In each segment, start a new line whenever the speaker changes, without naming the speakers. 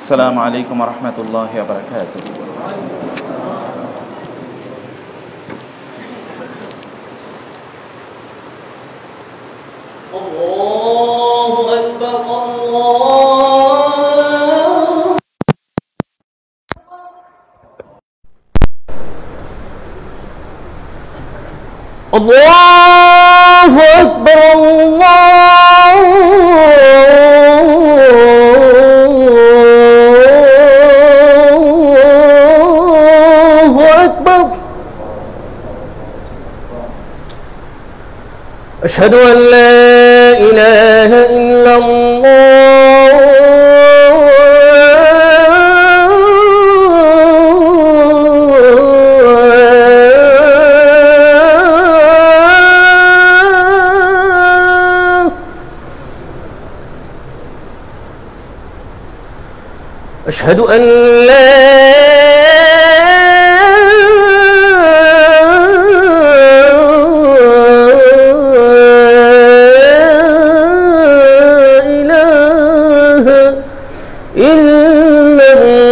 Assalamualaikum warahmatullahi wabarakatuh.
Allahu Akbar, Allahu Akbar, Allahu Akbar. Asyhadu an la ilaha illallah أشهد أن لا إله إلا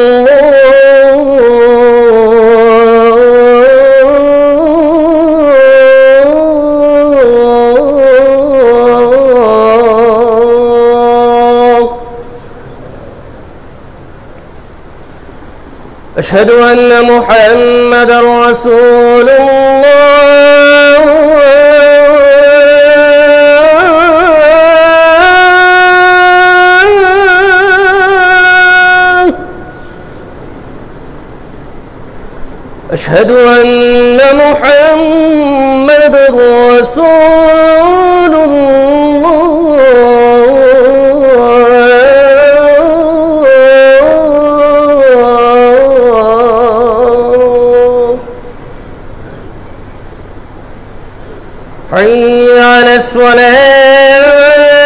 أشهد أن محمدًا رسول الله أشهد أن محمدًا رسول حي على الصلاة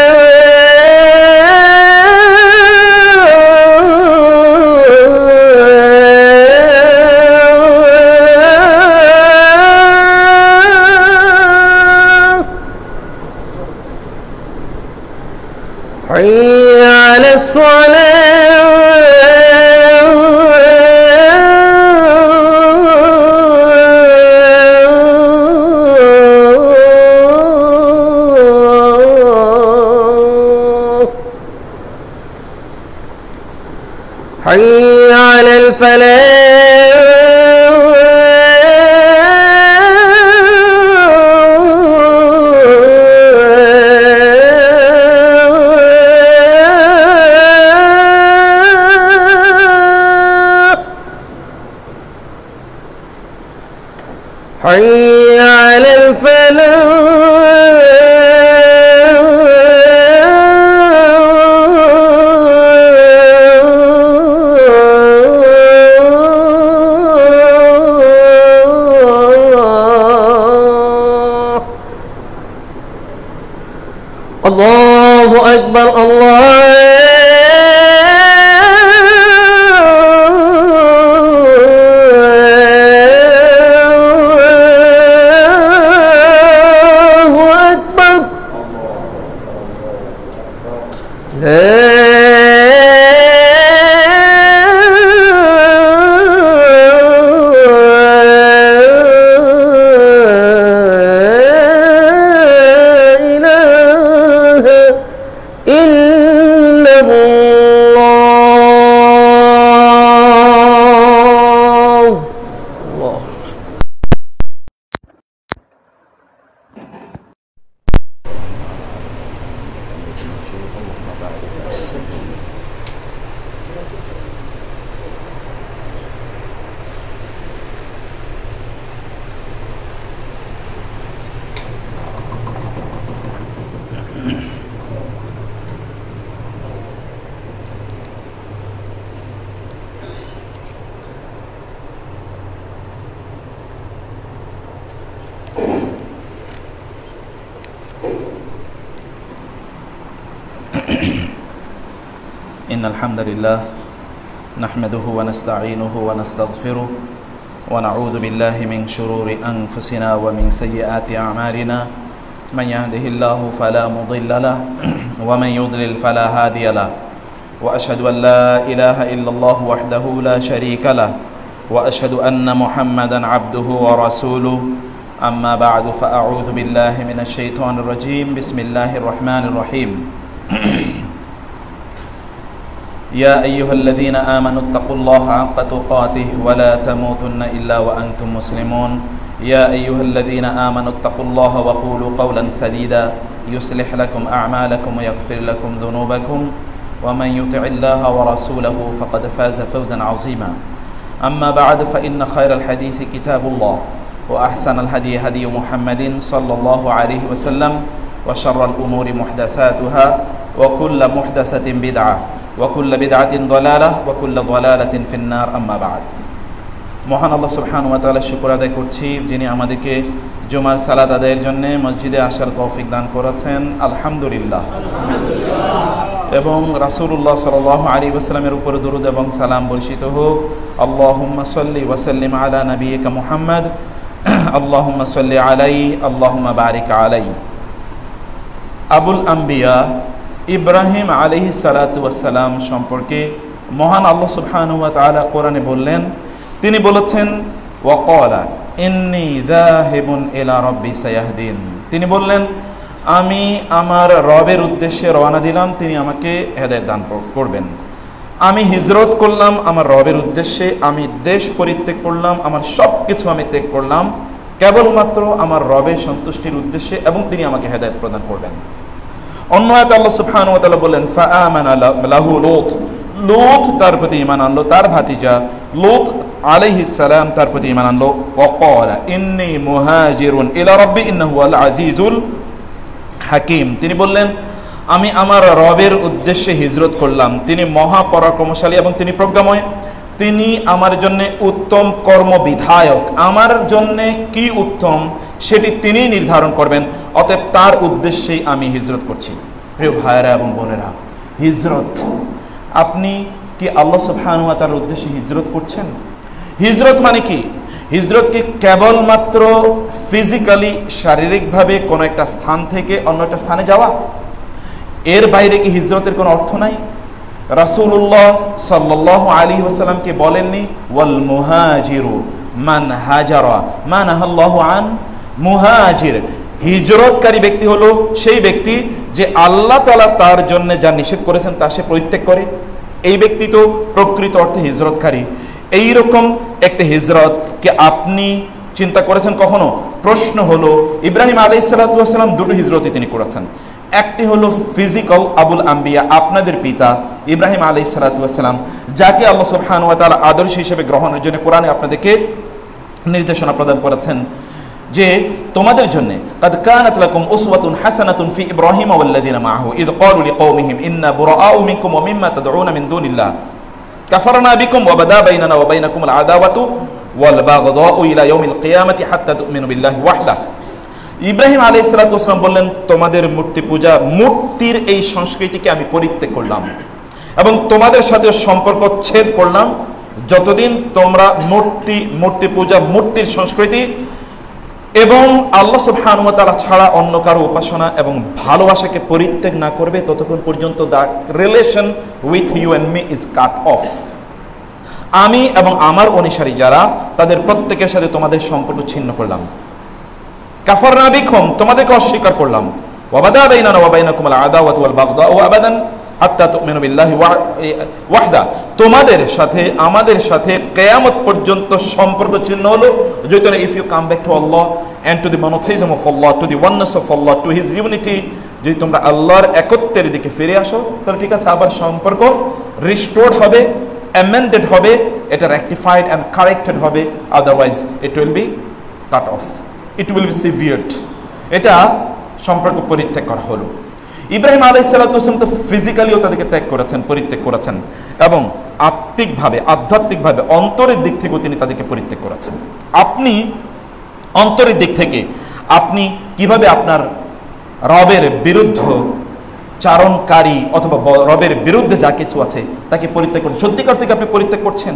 حي على الصلاة حي على الفلاح حي على الفلاح الله أكبر الله أكبر لا
إن الحمد لله نحمده ونستعينه ونستغفره ونعوذ بالله من شرور أنفسنا ومن سيئات أعمالنا من يهده الله فلا مضل له ومن يضلل فلا هادي له وأشهد أن لا إله إلا الله وحده لا شريك له وأشهد أن محمدا عبده ورسوله أما بعد فأعوذ بالله من الشيطان الرجيم بسم الله الرحمن الرحيم يا أيها الذين آمنوا اتقوا الله حق تقاته ولا تموتن إلا وأنتم مسلمون يا أيها الذين آمنوا اتقوا الله وقولوا قولا سديدا يصلح لكم أعمالكم ويغفر لكم ذنوبكم ومن يطع الله ورسوله فقد فاز فوزا عظيما أما بعد فإن خير الحديث كتاب الله وأحسن الهدي هدي محمد صلى الله عليه وسلم وشر الأمور محدثاتها وكل محدثة بدعة وكل بدعة ضلالة وكل ضلالة في النار أما بعد মহান আল্লাহ সুবহানাহু ওয়া তাআলা শুকর আদায় করছি যিনি আমাদেরকে জুমার সালাত আদায়ের জন্য মসজিদে আসার তৌফিক দান করেছেন আলহামদুলিল্লাহ এবং রাসূলুল্লাহ সাল্লাল্লাহু আলাইহি ওয়াসাল্লামের উপর দরুদ এবং সালাম বর্ষিত হোক আল্লাহুম্মা সাল্লি ওয়া সাল্লিম আলা নাবিয়িকা মুহাম্মদ আল্লাহুম্মা সাল্লি আলাইহি আল্লাহুম্মা বারিক আলাইহি আবুল আম্বিয়া ইব্রাহিম আলাইহিস সালাতু ওয়াস সালাম সম্পর্কে মহান আল্লাহ সুবহানাহু ওয়া তাআলা কোরআনে বললেন তিনি বলেছেন ওয়াকালা ইন্নী যাহিবুন ইলা রাব্বি সায়াহদিন তিনি বললেন আমি আমার রবের উদ্দেশ্যে রওনা দিলাম তিনি আমাকে হেদায়েত দান করবেন আমি হিজরত করলাম আমার রবের উদ্দেশ্যে আমি দেশ পরিত্যাগ করলাম আমার সব কিছু আমি ত্যাগ করলাম কেবলমাত্র আমার রবের সন্তুষ্টির উদ্দেশ্যে এবং তিনি আমাকে হেদায়েত প্রদান করবেন অন্য আয়াতে আল্লাহ সুবহানাহু ওয়া তাআলা বলেন ফাআমানা লাহু লূত তার প্রতি ঈমান আনলো তার ভাতিজা লূত আলাইহিস সালাম তার প্রতি ঈমান আনলো ওয়াকালা ইন্নী মুহাজিরুন ইলা রাব্বি ইন্নাহু আল আজিজুল হাকিম তিনি বললেন আমি আমার রবের উদ্দেশ্যে হিজরত করলাম তিনি মহাপরাক্রমশালী এবং তিনি প্রজ্ঞাময় তিনি আমার জন্য উত্তম কর্মবিধায়ক আমার জন্য কি উত্তম সেটি তিনি নির্ধারণ করবেন অতএব তার উদ্দেশ্যেই আমি হিজরত করছি প্রিয় ভাইয়েরা এবং বোনেরা হিজরত আপনি কি আল্লাহ সুবহানাহু ওয়া তাআলার উদ্দেশ্যে হিজরত করছেন হিজরত মানে কি হিজরত কি কেবলমাত্র ফিজিক্যালি শারীরিকভাবে কোনো একটা স্থান থেকে অন্য একটা স্থানে যাওয়া এর বাইরে কি হিজরতের কোনো অর্থ নাই রাসূলুল্লাহ সাল্লাল্লাহু আলাইহি ওয়াসাল্লামকে বলেননি ওয়াল মুহাজিরু মান হাজারা মা নাহাল্লাহু আন মুহাজির হিজরতকারী ব্যক্তি হলো সেই ব্যক্তি যে আল্লাহ তাআলা তার জন্য যা নিষেধ করেছেন তা সে পরিত্যাগ করে এই ব্যক্তি তো প্রকৃত অর্থে হিজরতকারী এইরকম একটা হিজরত কি আপনি চিন্তা করেছেন কখনো প্রশ্ন হলো ইব্রাহিম আলাইহিস সালাতু ওয়াস সালাম দুটো হিজরতই তিনি করেছেন একটি হলো ফিজিক্যাল আবুল আম্বিয়া আপনাদের পিতা ইব্রাহিম আলাইহিস সালাতু ওয়াস সালাম যাকে আল্লাহ সুবহানাহু ওয়া তাআলা আদর্শ হিসেবে গ্রহণের জন্য কোরআনে আপনাদেরকে নির্দেশনা প্রদান করেছেন যে তোমাদের জন্য قد كانت لكم اسوه حسنه في ابراهيم والذين معه اذ قالوا لقومهم انا براء منكم ومما تدعون من دون الله كفرنا بكم وبدا بيننا وبينكم العداوه والبغضاء الى يوم القيامه حتى تؤمنوا بالله وحده ইব্রাহিম আলাইহিস সালাতু ওয়াস সালাম বললেন তোমাদের মূর্তি পূজা মূর্তির এই সংস্কৃতিকে আমি পরিত্যাগ করলাম এবং তোমাদের সাথে সম্পর্ক ছেদ করলাম যতদিন তোমরা মূর্তি পূজা মূর্তির সংস্কৃতি এবং আল্লাহ সুবহানাহু ওয়া তাআলা ছাড়া অন্য কারো উপাসনা এবং ভালোবাসাকে পরিত্যাগ না করবে ততক্ষণ পর্যন্ত the relation with you and me is cut off আমি এবং আমার অনুসারী যারা তাদের প্রত্যেকের সাথে তোমাদের সম্পর্ক ছিন্ন করলাম কাফারনা বিকুম তোমাদেরকে অস্বীকার করলাম ওয়াবাদা বাইনানা ওয়া বাইনাকুম আল আদাওয়াতু ওয়াল বাগদাউ আবাদান হাত্তা তুমিনু বিল্লাহি ওয়াহদা তোমাদের সাথে আমাদের সাথে কিয়ামত পর্যন্ত সম্পর্ক ছিন্ন হলো যদি if you come back to Allah and to the monotheism of Allah to the oneness of Allah to his unity যদি তোমরা আল্লাহর একত্বের দিকে ফিরে আসো তাহলে ঠিক আছে আবার সম্পর্ক রিস্টোরড হবে অ্যামেন্ডেড হবে এটা রেকটিফাইড এন্ড কারেক্টেড হবে otherwise it will be cut off it will be severed এটা সম্পর্ক পরিত্যাগ করা হলো ইব্রাহিম আলাইহিস সালাতু ওয়াস সালাম তো ফিজিক্যালিও তাদেরকে ত্যাগ করেছেন পরিত্যাগ করেছেন এবং আধ্যাত্মিকভাবে অন্তরের দিক থেকেও তিনি তাদেরকে পরিত্যাগ করেছেন আপনি অন্তরের দিক থেকে আপনি কিভাবে আপনার রবের বিরুদ্ধ চারণকারী অথবা রবের বিরুদ্ধে যা কিছু আছে তাকে পরিত্যাগ করছেন সত্যিকার থেকে আপনি পরিত্যাগ করছেন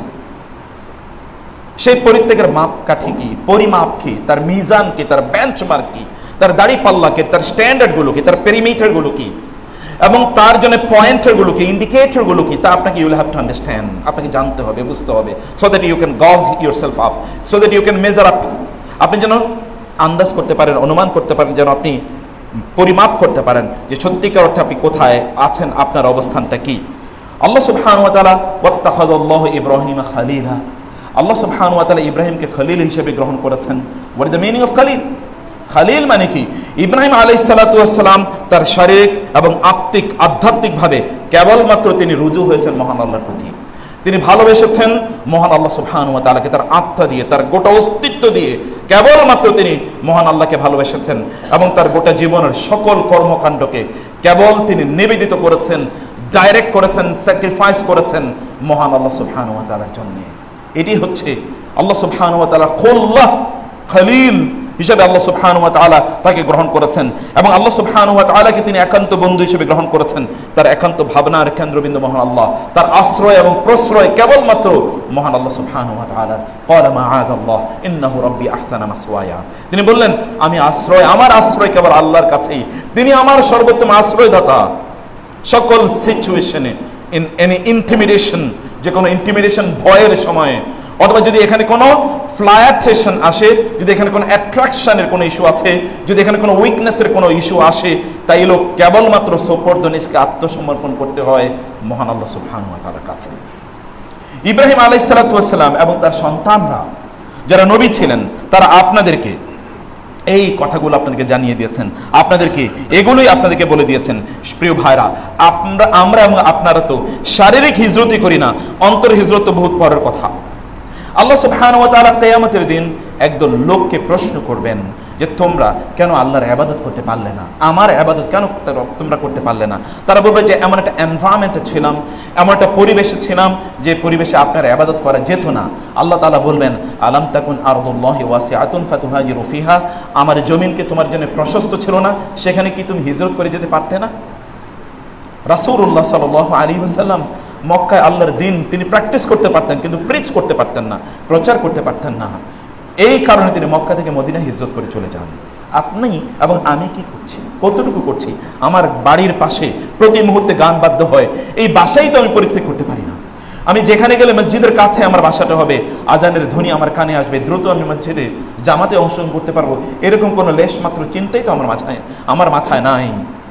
সেই পরিত্যাগের মাপকাঠি কি পরিমাপ কি তার মিজান কি তার বেঞ্চমার্ক কি তার দাড়ি পাল্লা কি তার স্ট্যান্ডার্ডগুলো কি তার পেরিমিটারগুলো কি এবং তার জন্য পয়েন্টারগুলো কি, ইন্ডিকেটরগুলো কি, তা আপনাকে you will have to understand, আপনাকে জানতে হবে, বুঝতে হবে, so that you can gauge yourself up, so that you can measure up. আপনি যেন আন্দাজ করতে পারেন, অনুমান করতে পারেন, যেন আপনি পরিমাপ করতে পারেন যে সত্যিকার অর্থে আপনি কোথায় আছেন, আপনার অবস্থানটা কি। আল্লাহ সুবহানাহু ওয়া তাআলা ওয়াত্তাখাযাল্লাহু ইব্রাহিমা খালিলা, আল্লাহ সুবহানাহু ওয়া তাআলা ইব্রাহিমকে খলিল হিসেবে গ্রহণ করেছেন। What is the meaning of খালিল? খালিল মানে কি? ইব্রাহিম আলাইহিস সালাতু ওয়াস সালাম তার শারীরিক এবং আধ্যাত্মিকভাবে কেবলমাত্র তিনি রুজু হয়েছেন মহান আল্লাহর প্রতি। তিনি ভালোবেসেছেন মহান আল্লাহ সুবহানাহু ওয়া তাআলাকে, তার আত্মা দিয়ে, তার গোটা অস্তিত্ব দিয়ে কেবলমাত্র তিনি মহান আল্লাহকে ভালোবেসেছেন এবং তার গোটা জীবনের সকল কর্মকাণ্ডকে কেবল তিনি নিবেদিত করেছেন, ডাইরেক্ট করেছেন, স্যাক্রিফাইস করেছেন মহান আল্লাহ সুবহানাহু ওয়া তাআলার জন্য। এটি হচ্ছে আল্লাহ সুবহানাহু ওয়া তাআলা খুল্লাহ খলিল হিসেবে আল্লাহ সুবহানাহু ওয়া তাআলা তাকে গ্রহণ করেছেন এবং আল্লাহ সুবহানাহু ওয়া তাআলাকে তিনি একান্ত বন্ধু হিসেবে গ্রহণ করেছেন। তার একান্ত ভাবনার কেন্দ্রবিন্দু মহান আল্লাহ, তার আশ্রয় এবং প্রশ্রয় কেবলমাত্র মহান আল্লাহ সুবহানাহু ওয়া তাআলা। ক্বালা মাআযাল্লাহ ইন্নাহু রাব্বি আহসানা মাসওয়ায়া, তিনি বললেন আমি আশ্রয়, আমার আশ্রয় কেবল আল্লাহর কাছেই, তিনি আমার সর্বোত্তম আশ্রয়দাতা। সকল সিচুয়েশনে, ইন এনি ইন্টিমিডেশন, যে কোনো ইন্টিমিডেশন ভয়ের সময়ে, অথবা যদি এখানে কোনো ফ্লায়াটেশন আসে, যদি এখানে কোনো অ্যাট্রাকশনের কোনো ইস্যু আছে, যদি এখানে কোনো উইকনেসের কোনো ইস্যু আসে, তাই লোক কেবলমাত্র সোপর্দনিসকে আত্মসমর্পণ করতে হয় মহান আল্লাহ সুবহানাহু ওয়া তাআলার কাছে। ইব্রাহিম আলাইহিস সালাতু ওয়াস সালাম এবং তার সন্তানরা যারা নবী ছিলেন, তারা আপনাদেরকে এই কথাগুলো আপনাদেরকে জানিয়ে দিয়েছেন, আপনাদেরকে এগুলোই আপনাদেরকে বলে দিয়েছেন। প্রিয় ভাইরা, আমরা এবং আপনারা তো শারীরিক হিজরতই করি না, অন্তর হিজরত তো বহুত পরের কথা। আল্লাহ সুবহানাহু ওয়া তাআলা কিয়ামতের দিন একদল লোককে প্রশ্ন করবেন যে তোমরা কেন আল্লাহর ইবাদত করতে পারলে না, আমার ইবাদত কেন তোমরা করতে পারলে না। তারা বলবে যে এমন একটা এনভায়রনমেন্টে ছিলাম, এমন একটা পরিবেশে ছিলাম যে পরিবেশে আপনার ইবাদত করা যেত না। আল্লাহ তাআলা বলবেন আলাম তাকুন আরদুল্লাহি ওয়াসিআতুন ফাতুহাজিরু ফিহা, আমার জমিনকে তোমার জন্য প্রশস্ত ছিল না, সেখানে কি তুমি হিজরত করে যেতে পারতে না? রাসূলুল্লাহ সাল্লাল্লাহু আলাইহি ওয়াসাল্লাম মক্কায় আল্লাহর দ্বীন তিনি প্র্যাকটিস করতে পারতেন, কিন্তু প্রিচ করতে পারতেন না, প্রচার করতে পারতেন না। এই কারণে তিনি মক্কা থেকে মদিনা হিজরত করে চলে যান। আপনি এবং আমি কি করছি, কতটুকু করছি? আমার বাড়ির পাশে প্রতি মুহূর্তে গান বাদ্য হয়, এই বাসাই তো আমি পরিত্যাগ করতে পারি না। আমি যেখানে গেলে মসজিদের কাছে আমার বাসাটা হবে, আজানের ধ্বনি আমার কানে আসবে, দ্রুত আমি মসজিদে জামাতে অংশগ্রহণ করতে পারবো, এরকম কোনো লেশ মাত্র চিন্তাই তো আমার মাথায় নাই।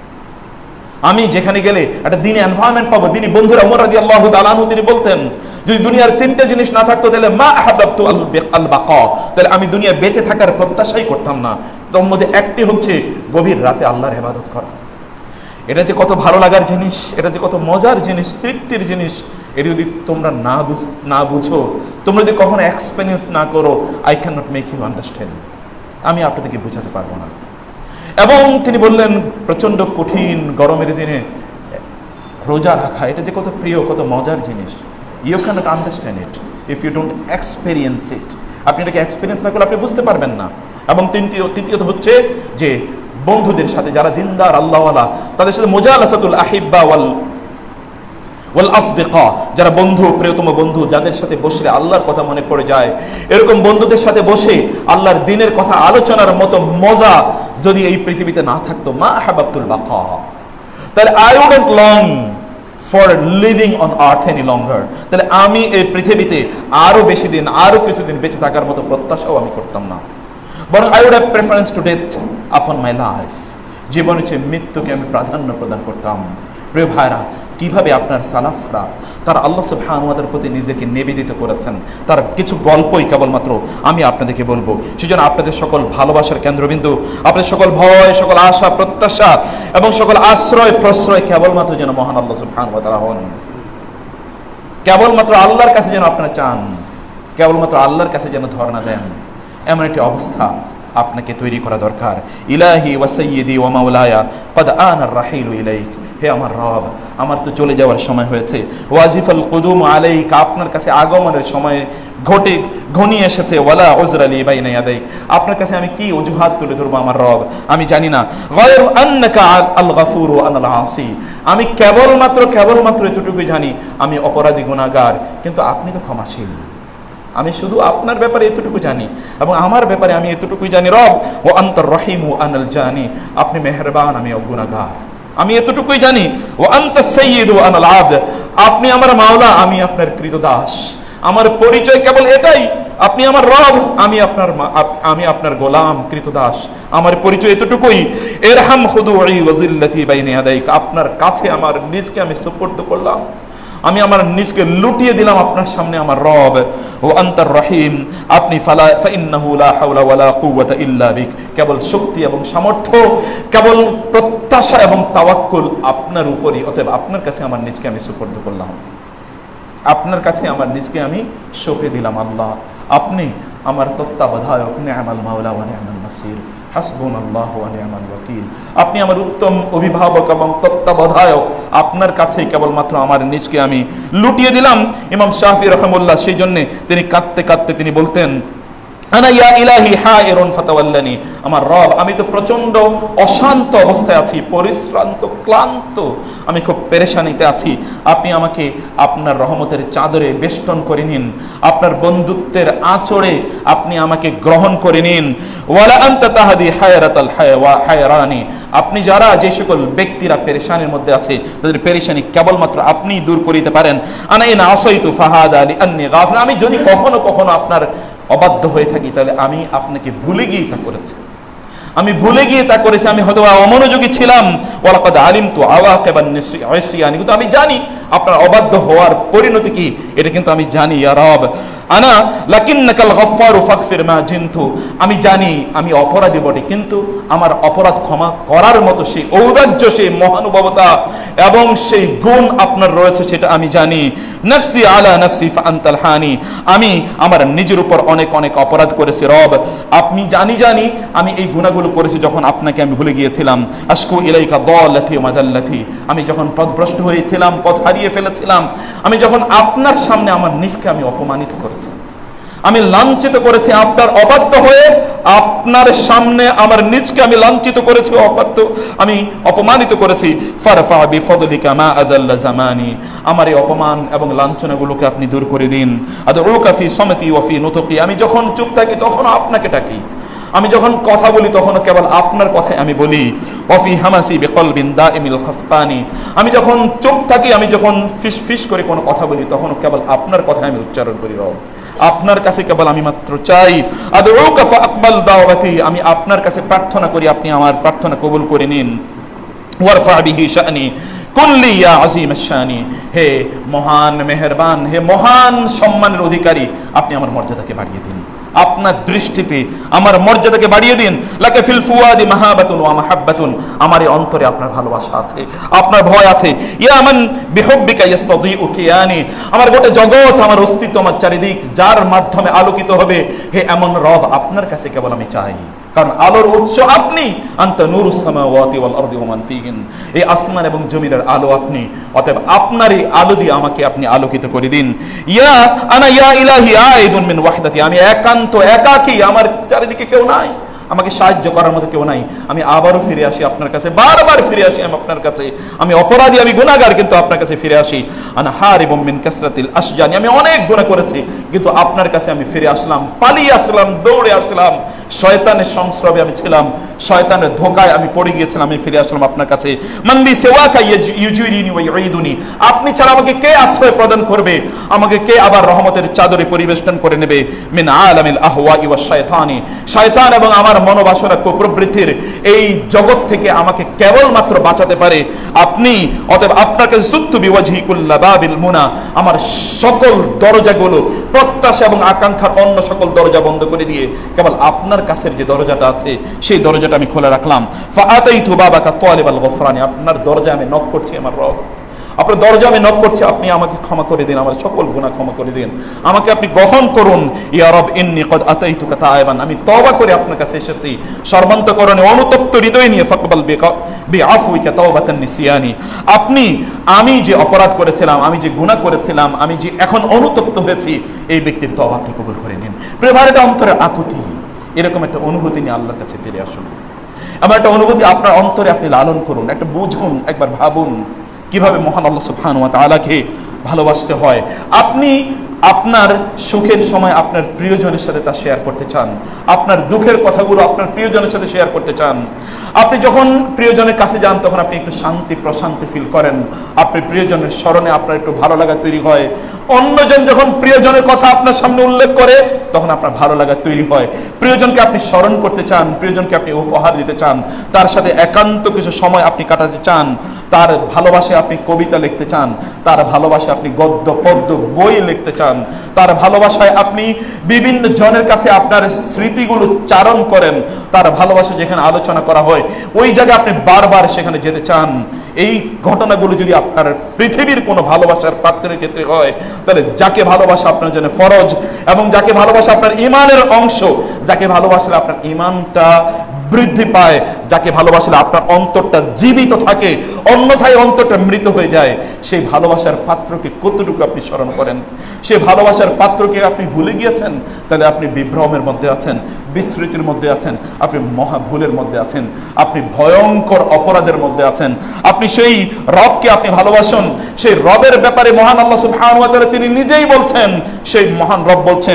আমি যেখানে গেলে একটা দিনী এনভায়রনমেন্ট পাবো, দিনী বন্ধুরা। ওমর রাদিয়াল্লাহু তাআলা আনহু তিনি বলতেন যদি দুনিয়ার তিনটা জিনিস না থাকতো তাহলে মা আহাব্বাতু আল বাকা, তাহলে আমি দুনিয়া বেঁচে থাকার প্রত্যাশাই করতাম না। তার মধ্যে একটি হচ্ছে গভীর রাতে আল্লাহর ইবাদত করা। এটা যে কত ভালো লাগার জিনিস, এটা যে কত মজার জিনিস, তৃপ্তির জিনিস, এটা যদি তোমরা না বুঝো, তোমরা যদি কখনো এক্সপেরিয়েন্স না করো, I can not make you understand, আমি আপনাদেরকে বোঝাতে পারবো না। এবং তিনি বললেন প্রচণ্ড কঠিন গরমের দিনে রোজা রাখা, এটা যে কত প্রিয়, কত মজার জিনিস। You can not understand it if you don't experience it. আপনি এটাকে এক্সপেরিয়েন্স না করলে আপনি বুঝতে পারবেন না। এবং তৃতীয়ত হচ্ছে যে বন্ধুদের সাথে যারা দিনদার আল্লাহওয়ালা, তাদের সাথে মুজালাসাতুল আহিব্বা ওয়াল আসদিকা, যারা বন্ধু, প্রিয়তম বন্ধু, যাদের সাথে বসলে আল্লাহর কথা মনে পড়ে যায়, এরকম বন্ধুদের সাথে বসে আল্লাহর দ্বীনের কথা আলোচনার মতো মজা যদি এই পৃথিবীতে না থাকতো, মা আহাব্বাতুল বাকা, তাহলে I wouldn't long for living on earth any longer, তাহলে আমি এই পৃথিবীতে আরো বেশি দিন, আরো কিছুদিন বেঁচে থাকার মতো প্রত্যাশাও আমি করতাম না। বরং I would have preference to death upon my life, জীবনের চেয়ে মৃত্যুকে আমি প্রাধান্য প্রদান করতাম। প্রিয় ভাইরা, কিভাবে আপনার সালাফরা তারা আল্লাহ সুবহানাহু ওয়া তাআলার প্রতি নিজেদেরকে নিবেদিত করেছেন, তার কিছু গল্পই কেবলমাত্র আমি আপনাদেরকে বলবো। সেজন্য আপনাদের সকল ভালোবাসার কেন্দ্রবিন্দু, আপনাদের সকল ভয়, সকল আশা প্রত্যাশা এবং সকল আশ্রয় প্রশ্রয় কেবলমাত্র যেন মহান আল্লাহ সুবহানাহু ওয়া তাআলা হন। কেবলমাত্র আল্লাহর কাছে যেন আপনারা চান, কেবলমাত্র আল্লাহর কাছে যেন ধর্ণা দেন, এমন একটি অবস্থা আপনাকে তৈরি করা দরকার। ইলাহি ওয়া সাইয়্যিদি ওয়া মাওলায়া ক্বাদ আনা আর-রাহিলু ইলাইক, হে আমার রব, আমার তো চলে যাওয়ার সময় হয়েছে। ওয়াজিফাল কুদুম আলাইক, আপনার কাছে আগমনের সময় ঘনিয়ে এসেছে। ওয়ালা উযরা লি বাইনা ইয়াদাইক, আপনার কাছে আমি কি অজুহাত তুলে ধরবো আমার রব, আমি জানি না। গায়রু আন্নাকা আল গফুর ওয়া আনাল আসি, আমি কেবলমাত্র এতটুকুই জানি আমি অপরাধী গুনাহগার, কিন্তু আপনি তো ক্ষমাশীল। আমি শুধু আপনার ব্যাপারে এতটুকু জানি এবং আমার ব্যাপারে আমি এতটুকুই জানি, রব ও আনতার রহিম ও আনাল জানি, আপনি মেহেরবান, আমি গুনাহগার। আমি এতটুকুই জানি। ওয়া আনতা সাইয়্যিদু ওয়া আনাল আবদ, আপনি আমার মাওলা, আমি আপনার কৃতদাস। আমার পরিচয় কেবল এটাই, আপনি আমার রব, আমি আপনার গোলাম কৃতদাস। আমার পরিচয় এতটুকুই। ইরহাম খুদুই ওয়া যিল্লাতি বাইনা ইয়াদাইক, আপনার কাছে আমার নিজকে আমি সুপর্দ করলাম, আমি আমার নিজকে লুটিয়ে দিলাম আপনার সামনে আমার রব। ও আনতার রহিম, আপনি ফাইন্নাহু লা হাওলা ওয়ালা কুওয়াতা ইল্লা বিক, কেবল শক্তি এবং সামর্থ্য, কেবল প্রত্যাশা এবং তাওয়াক্কুল আপনার উপরই। অতএব আপনার কাছে আমার নিজকে আমি সুপর্দ করলাম, আপনার কাছে আমার নিজকে আমি সঁপে দিলাম। আল্লাহ, আপনি আমার তত্ত্বাবধায়ক, নি'মাল মাওলা ওয়া নি'মান নাসির, হাসবুনাল্লাহু ওয়া নি'মাল ওয়াকিল। আপনি আমার উত্তম অভিভাবক এবং তত্ত্বাবধায়ক, আপনার কাছেই কেবলমাত্র আমার নিজকে আমি লুটিয়ে দিলাম। ইমাম শাফি রাহিমাহুল্লাহ সেই জন্য তিনি কাঁদতে কাঁদতে তিনি বলতেন, আনা ইয়া ইলাহি হায়রুন ফাতাওয়াল্লানি, আমার রব, আমি তো প্রচন্ড অশান্ত অবস্থায় আছি, পরিশ্রান্ত, ক্লান্ত, আমি খুব পেরেশানিতে আছি। আপনি আমাকে আপনার রহমতের চাদরে বেষ্টন করে নিন, আপনার বন্ধুত্বের আঁচড়ে আপনি আমাকে গ্রহণ করে নিন। ওয়ালা আনতা তাহদি হায়রাতাল হায়রানি, আপনি যারা যে সকল ব্যক্তিরা পেরেশানির মধ্যে আছে তাদের পেরেশানি কেবলমাত্র আপনি দূর করিতে পারেন। আনা ইন আসাইতু ফাহাদা লিআন্নি গাফিল, আমি যদি কখনো কখনো আপনার অবাধ্য হয়ে থাকি তাহলে আমি আপনাকে ভুলে গিয়ে তা করেছি, আমি ভুলে গিয়ে তা করেছি, আমি হয়তো অমনোযোগী ছিলাম। ওয়ালাকাদ আলিমতু আওয়াকিবান নিসয়ানি, কিন্তু আমি জানি আপনার অবাধ্য হওয়ার পরিণতি কি, এটা কিন্তু আমি জানি। ইয়া রব আনা লাকিন্নাকাল গফফারু ফাগফির মা জিনতু, আমি জানি আমি অপরাধী বটে, কিন্তু আমার অপরাধ ক্ষমা করার মতো সেই ঔদার্য, সেই মহানুভবতা এবং সেই গুণ আপনার রয়েছে, সেটা আমি জানি। নফসি আলা নফসি ফাআনতাল হানি, আমি আমার নিজের উপর অনেক অনেক অপরাধ করেছি রব, আপনি জানি আমি এই গুনাহগুলো করেছি যখন আপনাকে আমি ভুলে গিয়েছিলাম। আশকু ইলাইকা দালাতি ওয়া মাদাল্লাতি, আমি যখন পথভ্রষ্ট হয়েছিলাম, পথ হারিয়ে ফেলেছিলাম, আমি যখন আপনার সামনে আমার নিজকে আমি অপমানিত করেছি, আমি লাঞ্ছিত করেছি, আপনার অবাধ্য হয়ে আপনার সামনে আমার নিজকে আমি লাঞ্ছিত করেছি, আমি অপমানিত করেছি। ফারফা বিফদলিকা মা আযাল্লা জামানি, আমার এই অপমান এবং লাঞ্ছনাগুলোকে আপনি দূর করে দিন। আদউকা ফি সামতি ওয়া ফি নুতকি, আমি যখন চুপ থাকি তখন আপনাকে ডাকি, আমি যখন কথা বলি তখন কেবল আপনার কথাই আমি বলি। ওয়াফি হামাসি বিকলবিন দাইমিল খাফকানি, আমি যখন চুপ থাকি, আমি যখন ফিস ফিস করে কোনো কথা বলি তখন কেবল আপনার কথাই আমি উচ্চারণ করি রব, আপনার কাছে কেবল আমি মাত্র চাই। আদউকা ফাআকবাল দাওয়াতি, আমি আপনার কাছে প্রার্থনা করি, আপনি আমার প্রার্থনা কবুল করে নিন। ওয়ারফা বিহি শানি কুল্লি ইয়া আযীম আশ-শানি, হে মহান মেহেরবান, হে মহান সম্মানের অধিকারী, আপনি আমার মর্যাদাকে বাড়িয়ে দিন, আপনার দৃষ্টিতে আমার মর্যাদাকে বাড়িয়ে দিন। লাকা ফিল ফুয়াদি মাহাবাতুন ওয়া মাহাব্বাতুন, আমার এই অন্তরে আপনার ভালোবাসা আছে, আপনার ভয় আছে। ইয়া মান বিহুব্বিকা ইস্তাদিউ কিয়ানি, আমার গোটা জগৎ, আমার অস্তিত্ব, আমার চারিদিক যার মাধ্যমে আলোকিত হবে, হে এমন রব, আপনার কাছে কেবল আমি চাই, কারণ আলোর উৎস আপনি। আনতা নূরুস সামাওয়াতি ওয়াল আরদি ওয়া মান ফীহিন, এই আসমান এবং জমিনের আলো আপনি, অতএব আপনার এই আলো দিয়ে আমাকে আপনি আলোকিত করে দিন। ইয়া আনা ইয়া ইলাহি আইদুন মিন ওয়াহদাতি, আমি একান্ত একাকী, আমার চারিদিকে কেউ নাই, আমাকে সাহায্য করার মতো কেউ নাই, আমি আবারও ফিরে আসি আপনার কাছে, বারবার ফিরে আসি আমি আপনার কাছে, আমি অপরাধী, আমি গুনাহগার, কিন্তু আপনার কাছে ফিরে আসি। আনা হারিবুম মিন কাসরাতিল আশজানি, আমি অনেক গুনাহ করেছি কিন্তু আপনার কাছে আমি ফিরে আসলাম, পালিয়ে আসলাম, দৌড়ে আসলাম, শয়তানের সংস্রবে আমি ছিলাম, শয়তানের ধোকায় আমি পড়ে গিয়েছিলাম, আমি ফিরে আসলাম আপনার কাছে। মানবি সেওয়াকা ইউজিরিনি ওয়া ইউইদুনি, আপনি ছাড়া আমাকে কে আশ্রয় প্রদান করবে, আমাকে কে আবার রহমতের চাদরে পরিবেষ্টন করে নেবে। মিন আলামিল আহওয়াই ওয়াশ শায়তানি, শয়তান এবং আমার মনোবাসনা কুপ্রবৃত্তির এই জগৎ থেকে আমাকে কেবলমাত্র বাঁচাতে পারে আপনি। অতএব আপনার কাছে সুত্তু বিওয়াজহি কুল্লা বাবিল মুনা, আমার সকল দরজাগুলো, প্রত্যাশা এবং আকাঙ্ক্ষার অন্য সকল দরজা বন্ধ করে দিয়ে কেবল আপনার কাছের যে দরজাটা আছে সেই দরজাটা আমি খোলা রাখলাম। ফাআতাইতু বাবাকা তালিবাল গফরানি, আপনার দরজা আমি নক করছি আমার রব, আপনার দরজা আমি নক করছি, আপনি আমাকে ক্ষমা করে দিন, আমার সকল গুনাহ ক্ষমা করে দিন, আমাকে আপনি গ্রহণ করুন। ইয়া রব ইন্নী কদ আতাইতুকা তাইবান, আমি তওবা করে আপনার কাছে এসেছি সর্বান্তকরণে, অনুতপ্ত হৃদয় নিয়ে। ফাকবাল বিআফুইকা তাওবাতান নিসিয়ানি, আপনি আমি যে অপরাধ করেছিলাম, আমি যে গুনাহ করেছিলাম, আমি যে এখন অনুতপ্ত হয়েছি, এই ব্যক্তির তওবা আপনি কবুল করে নিন। প্রেমারের অন্তরে আকুতি, এরকম একটা অনুভূতি নিয়ে আল্লাহর কাছে ফিরে আসুন। আমার একটা অনুভূতি আপনার অন্তরে আপনি লালন করুন, একটা বুঝুন, একবার ভাবুন কিভাবে মহান আল্লাহ সুবহানাহু ওয়া তাআলাকে ভালোবাসতে হয়। আপনি আপনার সুখের সময় আপনার প্রিয়জনের সাথে তা শেয়ার করতে চান, আপনার দুঃখের কথাগুলো আপনার প্রিয়জনের সাথে শেয়ার করতে চান। আপনি যখন প্রিয়জনের কাছে যান তখন আপনি একটু শান্তি প্রশান্তি ফিল করেন, আপনি প্রিয়জনের স্মরণে আপনার একটু ভালো লাগা তৈরি হয়। অন্যজন যখন প্রিয়জনের কথা আপনার সামনে উল্লেখ করে তখন আপনার ভালো লাগা তৈরি হয়। প্রিয়জনকে আপনি স্মরণ করতে চান, প্রিয়জনকে আপনি উপহার দিতে চান, তার সাথে একান্ত কিছু সময় আপনি কাটাতে চান, তার ভালোবাসায় আপনি কবিতা লিখতে চান, তার ভালোবাসায় আপনি গদ্য পদ্য বই লিখতে চান, তার ভালোবাসায় আপনি বিভিন্ন জনের কাছে আপনার স্মৃতিগুলো চারণ করেন, তার ভালোবাসা যেখানে আলোচনা করা হয় ওই জায়গায় আপনি বারবার সেখানে যেতে চান। এই ঘটনাগুলো যদি আপনার পৃথিবীর কোনো ভালোবাসার পাত্রের ক্ষেত্রে হয় তাহলে যাকে ভালোবাসা আপনার জন্য ফরজ এবং যাকে ভালোবাসা আপনার ইমানের অংশ, যাকে ভালোবাসলে আপনার ইমানটা বৃদ্ধি পায়, যাকে ভালোবাসলে আপনার অন্তরটা জীবিত থাকে, অন্যথায় অন্তরটা মৃত হয়ে যায়, সেই ভালোবাসার পাত্রকে কতটুকু আপনি স্মরণ করেন? সেই ভালোবাসার পাত্রকে আপনি ভুলে গিয়েছেন, তাহলে আপনি বিভ্রমের মধ্যে আছেন, বিস্মৃতির মধ্যে আছেন, আপনি মহা ভুলের মধ্যে আছেন, আপনি ভয়ঙ্কর অপরাধের মধ্যে আছেন। আপনি সেই রবকে আপনি ভালোবাসুন, সেই রবের ব্যাপারে মহান আল্লাহ সুবহানাহু ওয়া তাআলা তিনি নিজেই বলছেন, সেই মহান রব বলছেন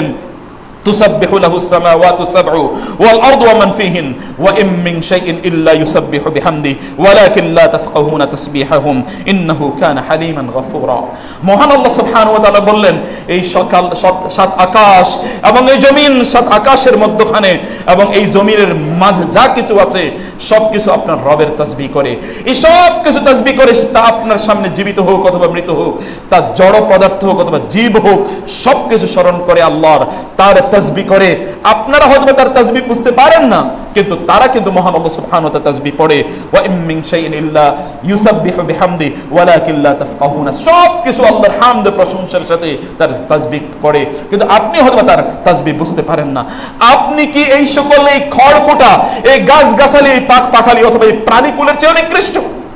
تسبح له السماوات السبع والأرض ومن فيهن وإن من شيء إلا يسبح بحمده ولكن لا تفقهون تسبيحهم إنه كان حليما غفورا। মহান আল্লাহ সুবহানাহু ওয়া তাআলা বললেন এই সকাল সাত আকাশ এবং এই জমিন, সাত আকাশের মধ্যখানে এবং এই জমিনের মাঝে যা কিছু আছে সবকিছু আপনার রবের তাসবিহ করে। এই সব কিছু তাসবিহ করে, তা আপনার সামনে জীবিত হোক অথবা মৃত হোক, তা জড় পদার্থ হোক অথবা জীব হোক, সবকিছু স্মরণ করে আল্লাহর, তার তাসবিহ করে। আপনারা হয়তো তার তাসবিহ বুঝতে পারেন না, কিন্তু তারা কিন্তু মহান আল্লাহ সুবহানাহু ওয়া তাআলা তাসবিহ পড়ে। ওয়া ইম মিন শাইইন ইল্লা ইউসাব্বিহু বিহামদি ওয়ালাকিন লা তাফকাহুনা, সব কিছু আল্লাহর হামদ প্রশংসার সাথে তার তাসবিহ পড়ে, কিন্তু আপনি হয়তো তার তাসবিহ বুঝতে পারেন না। আপনি কি এই সকল এই খড়কুটা, এই গাছগাছালি, এই পাখালি অথবা এই প্রাণীকুলের চেয়ে নিকৃষ্ট?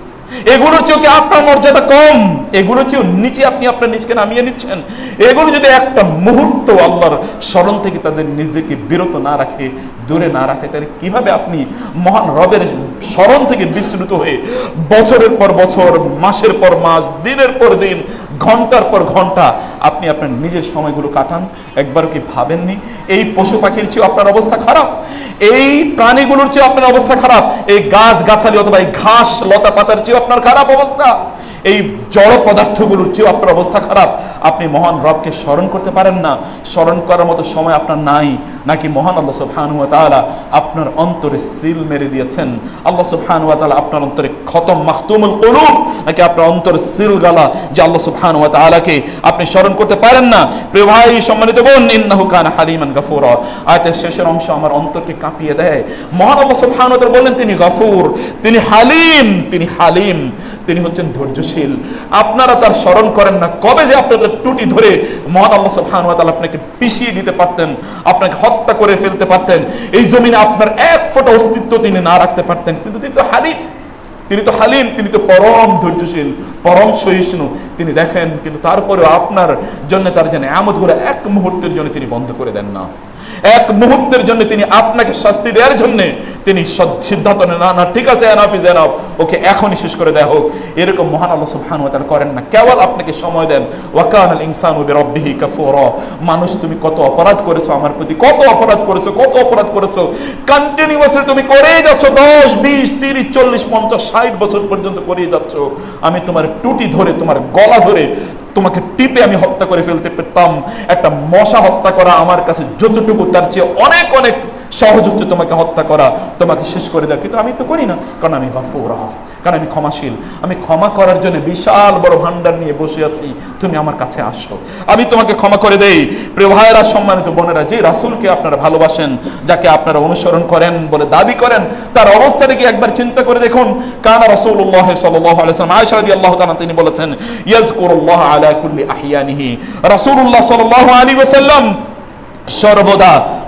এগুলোর চেয়েও কি আপনার মর্যাদা কম? এগুলোর চেয়েও নিচে আপনি আপনার নিজকে নামিয়ে নিচ্ছেন? এগুলো যদি একটা মুহূর্ত আল্লাহর স্মরণ থেকে তাদের নিজেকে বিরত না রাখে, দূরে না রাখে, তাহলে কিভাবে আপনি মহান রবের স্মরণ থেকে বিস্মৃত হয়ে বছরের পর বছর, মাসের পর মাস, দিনের পর দিন, ঘন্টার পর ঘন্টা আপনি আপনার নিজের সময়গুলো কাটান? একবার কি ভাবেননি এই পশু পাখির চেয়েও আপনার অবস্থা খারাপ, এই প্রাণীগুলোর চেয়েও আপনার অবস্থা খারাপ, এই গাছ গাছালি অথবা এই ঘাস লতা পাতার চেয়েও আপনার খারাপ অবস্থা, এই জড় পদার্থগুলোর চেয়েও আপনার অবস্থা খারাপ? আপনি মহান রবকে স্মরণ করতে পারেন না, স্মরণ করার মতো সময় আপনার নাই? নাকি মহান আল্লাহ সুবহানাহু ওয়া তাআলা আপনার অন্তরে সিল মেরে দিয়েছেন? আল্লাহ সুবহানাহু ওয়া তাআলা আপনার অন্তরে খতম মাখতুমুল কুলুব, নাকি আপনার অন্তরে সিল গালা যে আল্লাহ সুবহানাহু ওয়া তাআলাকে আপনি স্মরণ করতে পারেন না? প্রিয় ভাই, সম্মানিত বোন, ইন্নাহু কানা হালিমান গফুরা, আয়াতের শেষের অংশ আমার অন্তরকে কাঁপিয়ে দেয়। মহান আল্লাহ সুবহানাহু ওয়া তাআলা বললেন তিনি গফুর, তিনি হালিম, তিনি হালিম, তিনি হচ্ছেন ধৈর্যশীল। আপনারা তার স্মরণ করেন না। কবে যে আপনাদের টুটি ধরে মহান আল্লাহ সুবহানাহু ওয়া তাআলা আপনাকে পিষিয়ে দিতে পারতেন, আপনাকে হত্যা করে ফেলতে পারতেন, এই জমিনে আপনার এক ফোঁটা অস্তিত্ব তিনি না রাখতে পারতেন, কিন্তু তিনি তো হালিম, তিনি তো হালিম, তিনি তো পরম ধৈর্যশীল, পরম সহিষ্ণু। তিনি দেখেন, কিন্তু তারপরেও আপনার জন্য তার জন্য নিয়ামতগুলো এক মুহূর্তের জন্য তিনি বন্ধ করে দেন না। এক মুহূর্তের জন্য তিনি আপনাকে শাস্তি দেওয়ার জন্য তিনি সিদ্ধান্ত নেন, না ঠিক আছে, এনাফ ইজ এনাফ, ওকে এখনই শেষ করে দেওয়া হোক। এরকম মহান আল্লাহ সুবহানাহু ওয়া তাআলা করেন না, কেবল আপনাকে সময় দেন। ওয়া কানাল ইনসানু বিরাব্বিহি কাফুরা, মানুষ তুমি কত অপরাধ করেছো আমার প্রতি, কত অপরাধ করেছো, কত অপরাধ করেছো, কন্টিনিউয়াসলি তুমি করেই যাচ্ছ, 10, 20, 30, 40, 50, 60 বছর পর্যন্ত করেই যাচ্ছ। আমি তোমার টুটি ধরে, তোমার গলা ধরে, তোমাকে টিপে আমি হত্যা করে ফেলতে পারতাম। একটা মশা হত্যা করা আমার কাছে যতটুকু, তার চেয়ে অনেক অনেক সহজ হচ্ছে তোমাকে হত্যা করা, তোমাকে শেষ করে দেওয়া, কিন্তু আমি তো করি না, কারণ আমি গফুর, কারণ আমি ক্ষমাশীল। আমি ক্ষমা করার জন্য বিশাল বড় ভান্ডার নিয়ে বসে আছি, তুমি আমার কাছে আসো, আমি তোমাকে ক্ষমা করে দেই। প্রিয় ভাইয়েরা, সম্মানিত বোনেরা, যে রাসূলকে আপনারা ভালোবাসেন, যাকে আপনারা অনুসরণ করেন বলে দাবি করেন, তার অবস্থাটা কি একবার চিন্তা করে দেখুন। কানা রাসূলুল্লাহ সাল্লাল্লাহু আলাইহি ওয়াসাল্লাম, আয়েশা রাদিয়াল্লাহু তাআলা তিনি বলেছেন, ইয়াজকুরুল্লাহ আলা কুল্লি আহইয়ানিহি, রাসূলুল্লাহ সাল্লাল্লাহু আলাইহি ওয়াসাল্লাম সর্বদা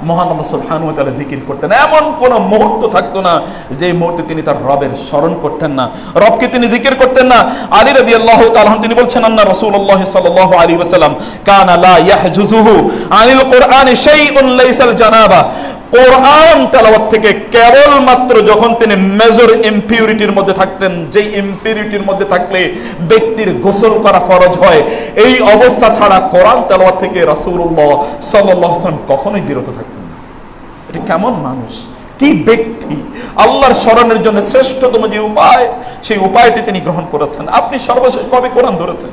মহান আল্লাহ সুবহানাহু ওয়া তাআলা জিকির করতেন। এমন কোন মুহূর্ত থাকতো না যে মুহূর্তে তিনি তার রবের স্মরণ করতেন না, রবকে তিনি জিকির করতেন না। আলী রাদিয়াল্লাহু তাআলা তিনি বলছেন, আন্না রাসূলুল্লাহ সাল্লাল্লাহু আলাইহি ওয়াসাল্লাম কানা লা ইয়াহজুজুহু আনিল কুরআনি শাইউন লাইসাল জানাবা। কোরআন তেলাওয়াত থেকে কেবলমাত্র যখন তিনি মেজর ইমপিউরিটির মধ্যে থাকতেন, যেই ইমপিউরিটির মধ্যে থাকলে ব্যক্তির গোসল করা ফরজ হয়, এই অবস্থা ছাড়া কোরআন তেলাওয়াত থেকে রাসূলুল্লাহ সাল্লাল্লাহু আলাইহি ওয়াসাল্লাম কখনোই বিরত থাকতেন না। এটা কেমন মানুষ, কি ব্যক্তি! আল্লাহর স্মরণের জন্য শ্রেষ্ঠতম যে উপায়, সেই উপায়টি তিনি গ্রহণ করেছেন। আপনি সর্বশেষ কবে কোরআন ধরেছেন?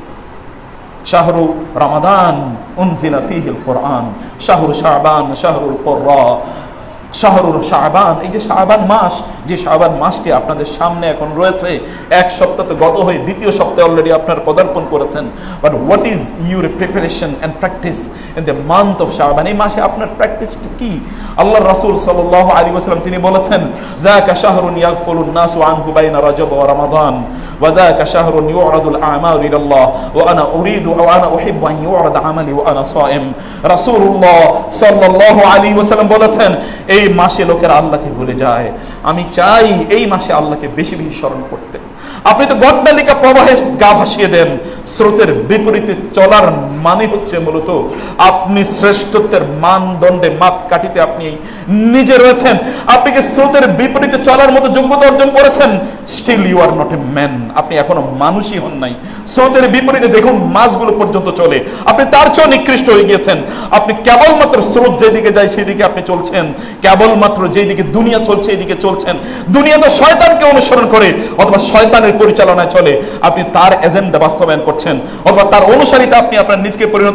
শাহরু রমাদান উনজিলা ফীহিল কোরআন, শাহরু শাবান শাহরুল কুরআ, শাহরুর শাবান। এই যে শাবান মাস, যে শাবান মাসটি আপনাদের সামনে এখন রয়েছে, এক সপ্তাহ তো গত হয়ে দ্বিতীয় সপ্তাহে অলরেডি আপনারা পদার্পণ করেছেন। But what is your preparation and practice in the month of Shaban? এই মাসে আপনার প্র্যাকটিসটা কি? আল্লাহর রাসূল সাল্লাল্লাহু আলাইহি ওয়াসাল্লাম তিনি বলেছেন, যাকা শাহরুন ইয়াগফুলুন নাসু আনহু বাইনা রাজব ওয়া রমাদান ওয়া যাকা শাহরুন ইউরাদুল আমালু ইলাল্লাহ ওয়া আনা উরিদু ওয়া আনা উহিব্বু আন ইউরাদ আমালি ওয়া আনা সাইম। রাসূলুল্লাহ সাল্লাল্লাহু আলাইহি ওয়াসাল্লাম বলেছেন, এই মাসে লোকেরা আল্লাহকে ভুলে যায়, আমি চাই এই মাসে আল্লাহকে বেশি বেশি স্মরণ করতে। আপনি তো গড্ডালিকা প্রবাহে গা ভাসিয়ে দেন। স্রোতের বিপরীতে চলার মানে হচ্ছে মূলত আপনি শ্রেষ্ঠত্বের মানদণ্ডে মাপকাঠিতে আপনি নিজে রয়েছেন। আপনি কি স্রোতের বিপরীতে চলার মতো যোগ্যতা অর্জন করেছেন? Still you are not a man. আপনি এখনো মানুষই হন নাই। স্রোতের বিপরীতে দেখুন মাছগুলো পর্যন্ত চলে, আপনি তার চেয়েও নিকৃষ্ট হয়ে গিয়েছেন। আপনি কেবলমাত্র স্রোত যেদিকে যায় সেদিকে আপনি চলছেন, কেবলমাত্র যেদিকে দুনিয়া চলছে এদিকে চলছেন। দুনিয়া তো শয়তানকে অনুসরণ করে অথবা শয়তানের পরিচালনায় চলে, আপনি তার এজেন্ডা বাস্তবায়ন করছেন অথবা তার অনুসারীতে আপনি আপনার নিজকে পরিণত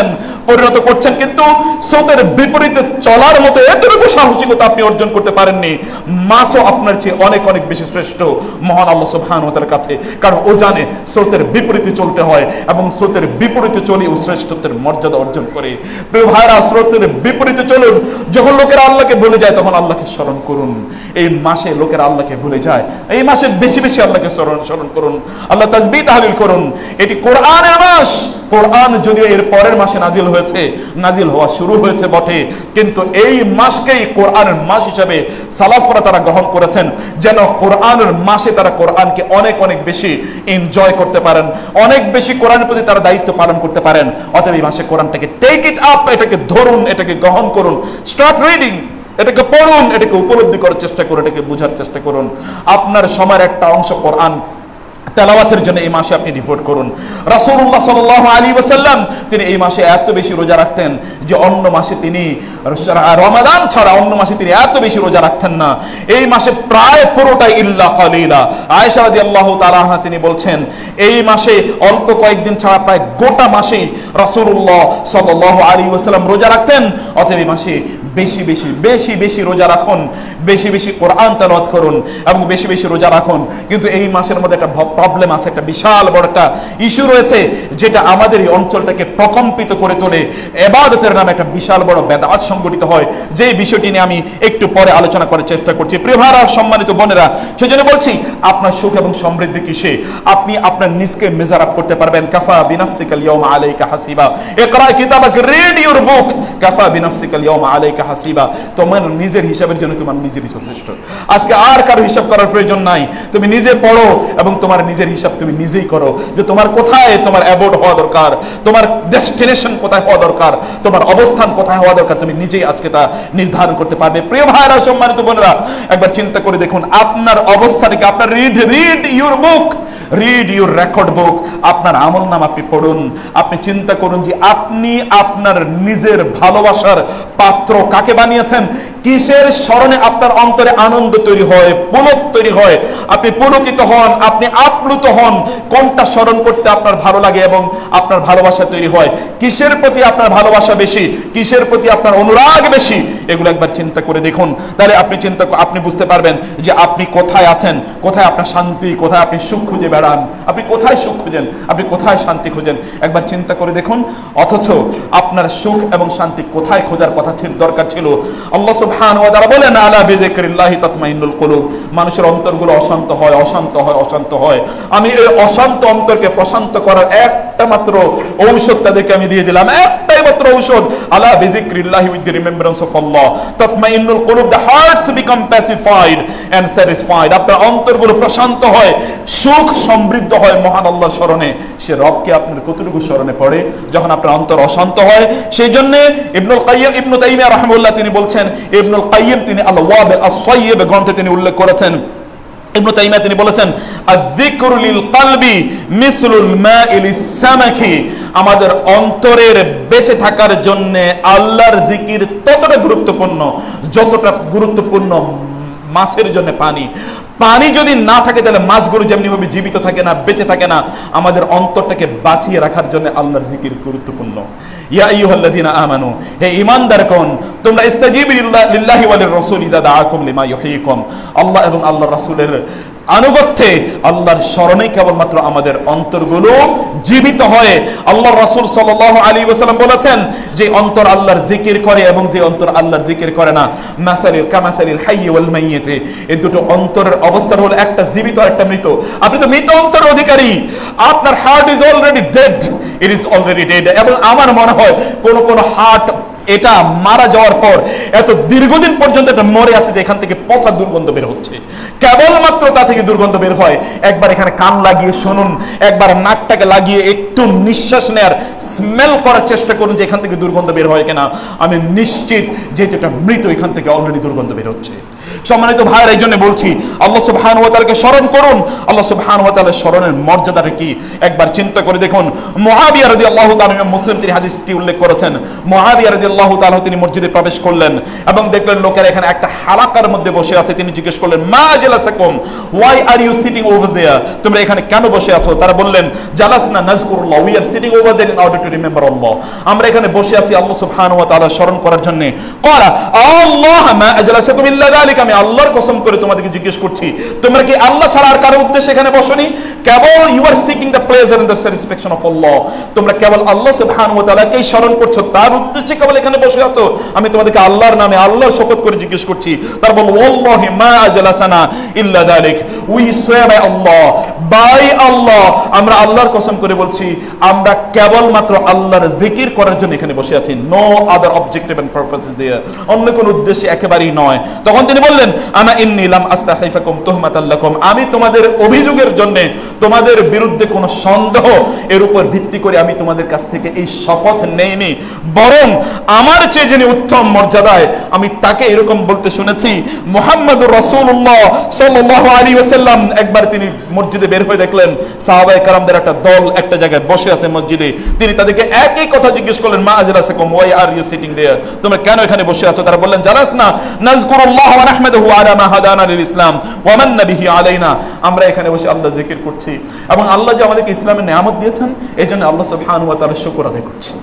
করছেন। কিন্তু স্রোতের বিপরীতে চলার মতো এতটুকু সাহসিকতা আপনি অর্জন করতে পারেননি। মাছও আপনার চেয়ে অনেক অনেক বেশি শ্রেষ্ঠ মহান আল্লাহ সুবহানাহু ওয়া তাআলার কাছে, কারণ ও জানে স্রোতের বিপরীতে চলতে হয় এবং স্রোতের বিপরীতে চলে ও শ্রেষ্ঠত্বের মর্যাদা অর্জন করে। প্রিয় ভাইরা, স্রোতের বিপরীতে চলুন। যখন লোকেরা আল্লাহকে ভুলে যায় তখন আল্লাহকে স্মরণ করুন। এই মাসে লোকেরা আল্লাহকে ভুলে যায়, এই মাসে বেশি বেশি আল্লাহকে স্মরণ করুন, আল্লাহ তাসবিহ তাহলিল করুন। এটি কোরআনের মাস। কোরআন যদিও এর পরের মাসে নাজিল হওয়া শুরু হয়েছে বটে, কিন্তু এই মাসকেই কোরআনের মাস হিসেবে সালাফরা তারা গ্রহণ করেছেন, যেন কোরআনের মাসে তারা কোরআনকে অনেক অনেক বেশি এনজয় করতে পারেন, অনেক বেশি কোরআনের প্রতি তারা দায়িত্ব পালন করতে পারেন। অতএব এই মাসে কোরআনটাকে টেক ইট আপ, এটাকে ধরুন, এটাকে গ্রহণ করুন, স্টার্ট রিডিং, এটাকে পড়ুন, এটাকে উপলব্ধি করার চেষ্টা করুন, এটাকে বোঝার চেষ্টা করুন। আপনার সময়ের একটা অংশ কোরআন তেলাওয়াতের জন্য এই মাসে আপনি ডিভোট করুন। রাসূলুল্লাহ সাল্লাল্লাহু আলাইহি ওয়াসাল্লাম তিনি এই মাসে এত বেশি রোজা রাখতেন যে অন্য মাসে তিনি রমাদান ছাড়া অন্য মাসে তিনি এত বেশি রোজা রাখতেন না। এই মাসে প্রায় পুরোটাই ইল্লা কালিলা। আয়েশা রাদিয়াল্লাহু তাআলা আনহা তিনি বলছেন, এই মাসে অল্প কয়েকদিন ছাড়া প্রায় গোটা মাসেই রাসূলুল্লাহ সাল্লাল্লাহু আলাইহি ওয়াসাল্লাম রোজা রাখতেন। অতএব এই মাসে বেশি বেশি রোজা রাখুন, বেশি বেশি কোরআন তেলাওয়াত করুন এবং বেশি বেশি রোজা রাখুন। কিন্তু এই মাসের মধ্যে একটা প্রবলেম আছে, একটা বিশাল বড় একটা ইস্যু রয়েছে যেটা আমাদের এই অঞ্চলটাকে প্রকম্পিত করে তোলে। ইবাদতের নামে একটা বিশাল বড় বেদাত সংগঠিত হয়, যে বিষয়টি নিয়ে আমি একটু পরে আলোচনা করার চেষ্টা করছি। প্রিয় ভাইরা, সম্মানিত বোনেরা, সেজন্য বলছি আপনার সুখ এবং সমৃদ্ধি কিসে? আপনি আপনার নিজকে মেজার আপ করতে পারবেন। কাফা বিনাফসিকাল ইয়াউমা আলাইকা হাসিবা, ইকরা কিতাবাক, রিড ইউর বুক, কাফা বিনাফসিকাল ইয়াউমা আলাইকা হাসিবা। তোমার নিজের হিসাবের জন্য তোমার নিজেরই যথেষ্ট। আজকে আর কারো হিসাব করার প্রয়োজন নাই। তুমি নিজে পড়ো এবং তোমার নিজের হিসাব তুমি নিজেই করো, যে তোমার কোথায় তোমার অ্যাবোর্ড হওয়া দরকার, তোমার ডেস্টিনেশন কোথায় হওয়া দরকার, তোমার অবস্থান কোথায় হওয়া দরকার, তুমি নিজেই আজকে তা নির্ধারণ করতে পারবে। প্রিয় ভাইরা, সম্মানিত বোনেরা, একবার চিন্তা করে দেখুন আপনার অবস্থাটাকে। আপনার read your book, read your record book. আপনার আমল নাম আপনি পড়ুন। আপনি চিন্তা করুন যে আপনি আপনার নিজের ভালোবাসার পাত্র কাকে বানিয়েছেন। কিসের স্মরণে আপনার অন্তরে আনন্দ তৈরি হয়, পুলক তৈরি হয়, আপনি পুলকিত হন, আপনি আপ্লুত হন। কোনটা স্মরণ করতে আপনার ভালো লাগে এবং আপনার ভালোবাসা তৈরি হয়? কিসের প্রতি আপনার ভালোবাসা বেশি, কিসের প্রতি আপনার অনুরাগ বেশি? এগুলো একবার চিন্তা করে দেখুন। তাহলে আপনি বুঝতে পারবেন যে আপনি কোথায় আছেন, কোথায় আপনার শান্তি, কোথায় আপনি সুখ খুঁজে বেড়ান, আপনি কোথায় সুখ খুঁজেন, আপনি কোথায় শান্তি খুঁজেন। একবার চিন্তা করে দেখুন। অথচ আপনার সুখ এবং শান্তি কোথায় খোঁজার কথা দরকার ছিল? আল্লাহ সুবহানাহু ওয়া তাআলা বলেন, আলা বিযিকরিল্লাহি তাতমাইন্নুল কুলুব। মানুষের অন্তরগুলো অশান্ত হয়। আমি এই অশান্ত অন্তরকে প্রশান্ত করার একটা মাত্র ঔষধ তাদেরকে আমি দিয়ে দিলাম। একটাই একটাই মাত্র ঔষধ, আলা বিযিকরিল্লাহি, with the remembrance of Allah তাতমাইন্নুল কুলুব, the hearts become pacified and satisfied. আপনার অন্তরগুলো প্রশান্ত হয়, সুখ সমৃদ্ধ হয় মহান আল্লাহর স্মরণে। সে রবকে আপনার কতটুকু স্মরণে পড়ে যখন আপনার অন্তর অশান্ত হয়? সেই জন্য ইবনে তাইমিয়া রাহিমাহুল্লাহ তিনি বলছেন, ইবনুল কাইয়িম তিনি আল-ওয়াবিল আস-সাইয়্যিব গ্রন্থে তিনি উল্লেখ করেছেন, ইবনে তাইমিয়া তিনি বলেছেন, আয-যিকরু লিল কলবি মিসলুল মা'i লিস-সামাকি, আমাদের অন্তরের বেঁচে থাকার জন্য আল্লাহর জিকির ততটা গুরুত্বপূর্ণ যতটা গুরুত্বপূর্ণ মাছের জন্য পানি। পানি যদি না থাকে তাহলে মাছগুলো যেমনি ভাবে জীবিত থাকে না, বেঁচে থাকে না। আমাদের অন্তরটাকে বাঁচিয়ে রাখার জন্য আল্লাহর জিকির গুরুত্বপূর্ণ। ইয়া আইয়ুহাল্লাযীনা আমানু, হে ঈমানদারগণ, তোমরা ইস্তাজিবু লিল্লাহি ওয়া লির-রাসূল ইযা দাআকুম লিমা ইউহয়িকুম, আল্লাহ এবং আল্লাহর রাসূলের আনুগত্যে, আল্লাহর স্মরণে কেবলমাত্র আমাদের অন্তরগুলো জীবিত হয়। আল্লাহর রাসূল সাল্লাল্লাহু আলাইহি ওয়াসাল্লাম বলেছেন, যে অন্তর আল্লাহর জিকির করে এবং যে অন্তর আল্লাহর জিকির করে না, কামাসালিল হাইয়্যি ওয়াল মাইয়্যিত, এই দুটো অন্তরের অবস্থা হলো একটা জীবিত আর একটা মৃত। আপনি তো মৃত অন্তরের অধিকারী, আপনার heart is already dead, it is already dead. এবং আমার মনে হয় কোন হার্ট এটা মারা যাওয়ার পর এত দীর্ঘদিন পর্যন্ত এটা মরে আছে যে এখান থেকে পচা দুর্গন্ধ বের হচ্ছে, কেবলমাত্র তা থেকে দুর্গন্ধ বের হয়। একবার এখানে কান লাগিয়ে শুনুন, একবার নাকটাকে লাগিয়ে একটু নিঃশ্বাস নেয়ার স্মেল করার চেষ্টা করুন যে এখান থেকে দুর্গন্ধ বের হয় কিনা। আমি নিশ্চিত যে এটা মৃত, এখান থেকে অলরেডি দুর্গন্ধ বের হচ্ছে। সম্মানিত ভাইরা, এই জন্য বলছি আল্লাহ সুবহানাহু ওয়া তাআলাকে স্মরণ করুন। আল্লাহ সুবহানাহু ওয়া তাআলার স্মরণের মর্যাদাটা কি একবার চিন্তা করে দেখুন। মুআবিয়া রাদিয়াল্লাহু তাআলা, মুসলিম তিনি হাদিসটি উল্লেখ করেছেন, মুআবিয়া রাদিয়াল্লাহু তাআলা তিনি মসজিদে প্রবেশ করলেন এবং দেখলেন লোকেরা এখানে একটা হালাকার মধ্যে বসে আছে। তিনি জিজ্ঞেস করলেন, মা জালাসাকুম, why are you sitting over there, তোমরা এখানে কেন বসে আছো? তারা বললেন, জালাসনা নাযকুরুল্লাহ, we are sitting over there in order to remember Allah, আমরা এখানে বসে আছি আল্লাহ সুবহানাহু ওয়া তাআলা স্মরণ করার জন্য। ক্বালা আল্লাহ মা আজলাসাকুম ইল্লা যালিকা, আমি আল্লাহর কসম করে তোমাদেরকে জিজ্ঞেস করছি, তোমরা কি আল্লাহ ছাড়া আর কারো উদ্দেশ্যে এখানে বসনি? কেবল you are seeking the pleasure and the satisfaction of Allah, তোমরা কেবল আল্লাহ সুবহানাহু ওয়া তাআলাকেই স্মরণ করছো, তার উদ্দেশ্যে কেবল এখানে বসে আছো। আমি তোমাদেরকে আল্লাহর নামে, আল্লাহর শপথ করে জিজ্ঞেস করছি। তার বল, ওয়াল্লাহি মা আজলাসানা ইল্লা যালিক, we swear by Allah, by Allah, আমরা আল্লাহর কসম করে বলছি, আমরা কেবলমাত্র আল্লাহর জিকির করার জন্য এখানে বসে আছি। No other objective and purpose is there, অন্য কোন উদ্দেশ্যে একেবারেই নয়। তখন তিনি বললেন, আনা ইন্নী লাম আস্তাহলিফাকুম তুহমাতাল লাকুম, আমি তোমাদের অভিযোগের জন্য, তোমাদের বিরুদ্ধে কোনো সন্দেহ এর উপর ভিত্তি করে আমি তোমাদের কাছ থেকে এই শপথ নেইনি, বরং আমার চেয়ে যিনি উত্তম মর্যাদায়, আমি তাকে এরকম বলতে শুনেছি। মুহাম্মদুর রাসূলুল্লাহ সাল্লাল্লাহু আলাইহি ওয়াসাল্লাম একবার তিনি মসজিদে বের হয়ে দেখলেন সাহাবায়ে কেরামদের একটা দল একটা জায়গায় বসে আছে মসজিদে। তিনি তাদেরকে একই কথা জিজ্ঞেস করলেন, মা আজলাসাকুম, why are you sitting there, তোমরা কেন এখানে বসে আছো? তারা বললেন, জালাসনা নাযকুরুল্লাহ ওয়া নাহমাদুহু আলা মা হাদানা লিল ইসলাম ওয়া মান্না বিহি আলাইনা, আমরা এখানে বসে আল্লাহর জিকির করছি এবং আল্লাহ যে আমাদেরকে ইসলামের নিয়ামত দিয়েছেন এজন্য আল্লাহ সুবহানাহু ওয়া তাআলার শুকর আদায় করছি।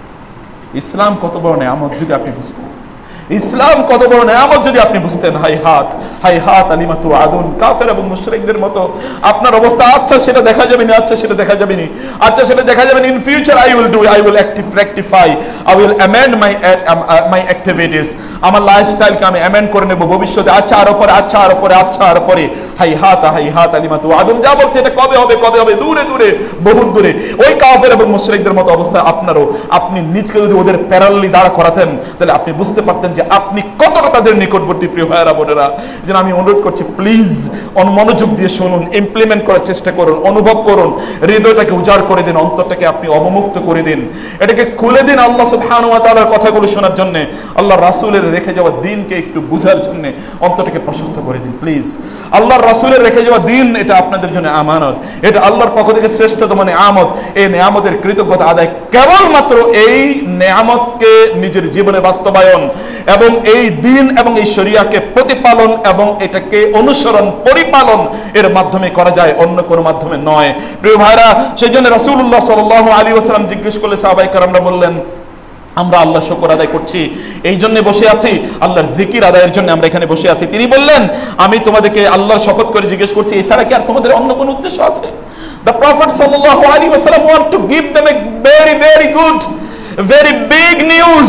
ইসলাম কত বড় নিয়ামত যদি আপনি বুঝতেন, ইসলাম কত বড় নিয়ামত যদি আপনি বুঝতেন। হাই হাত আলিমাতু আদুন, কাফের এবং মুশরিকদের মতো আপনার অবস্থা। আচ্ছা সেটা দেখা যাবে না, আচ্ছা সেটা দেখা যাবে না, আচ্ছা সেটা দেখা যাবে না। In future I will rectify, I will amend my activities, আমার লাইফস্টাইলকে আমি অ্যামেন্ড করে নেব ভবিষ্যতে। আচ্ছা আর পরে, আচ্ছা আর পরে, আচ্ছা আর পরে। হাই হাত আলিমাতু আদুন, যা বলছে এটা কবে হবে, কবে হবে, দূরে দূরে, বহুত দূরে। ওই কাফের এবং মুশরিকদের মতো অবস্থা আপনারও। আপনি নিজকে যদি ওদের প্যারালালি দাঁড় করাতেন তাহলে আপনি বুঝতে পারতেন যে আপনি কতটা তাদের নিকটবর্তী। প্রিয় ভাইয়েরা বোনেরা, যেন আমি অনুরোধ করছি, প্লিজ মনোযোগ দিয়ে শুনুন, ইমপ্লিমেন্ট করার চেষ্টা করুন, অনুভব করুন, হৃদয়টাকে উজাড় করে দিন, অন্তরটাকে আপনি অবমুক্ত করে দিন, এটাকে খুলে দিন আল্লাহ সুবহানাহু ওয়া তাআলার কথাগুলো শোনার জন্য, আল্লাহ রাসূলের রেখে যাওয়া দ্বীনকে একটু বুঝার জন্য অন্তরটাকে প্রশস্ত করে দিন প্লিজ। আল্লাহর রাসূলের রেখে যাওয়া দ্বীন এটা আপনাদের জন্য আমানত, এটা আল্লাহর পক্ষ থেকে শ্রেষ্ঠতম নিয়ামত। এই নিয়ামতের কৃতজ্ঞতা আদায় কেবলমাত্র এই নিয়ামতকে নিজের জীবনে বাস্তবায়ন এবং এই দ্বীন এবং এই শরিয়াকে প্রতিপালন এবং এটাকে অনুসরণ পরিপালন এর মাধ্যমে করা যায়, অন্য কোনো মাধ্যমে নয়। প্রিয় ভাইরা, সেই জন্য রাসূলুল্লাহ সাল্লাল্লাহু আলাইহি ওয়াসাল্লাম জিজ্ঞেস করলে সাহাবায়ে কেরামরা বললেন, আমরা আল্লাহ শুকর আদায় করছি, এই জন্য বসে আছি, আল্লাহর জিকির আদায়ের জন্য আমরা এখানে বসে আছি। তিনি বললেন, আমি তোমাদেরকে আল্লাহর শপথ করে জিজ্ঞেস করছি, এছাড়া কি আর তোমাদের অন্য কোনো উদ্দেশ্য আছে? The Prophet sallallahu alaihi wasallam want to give them a very good, very big news.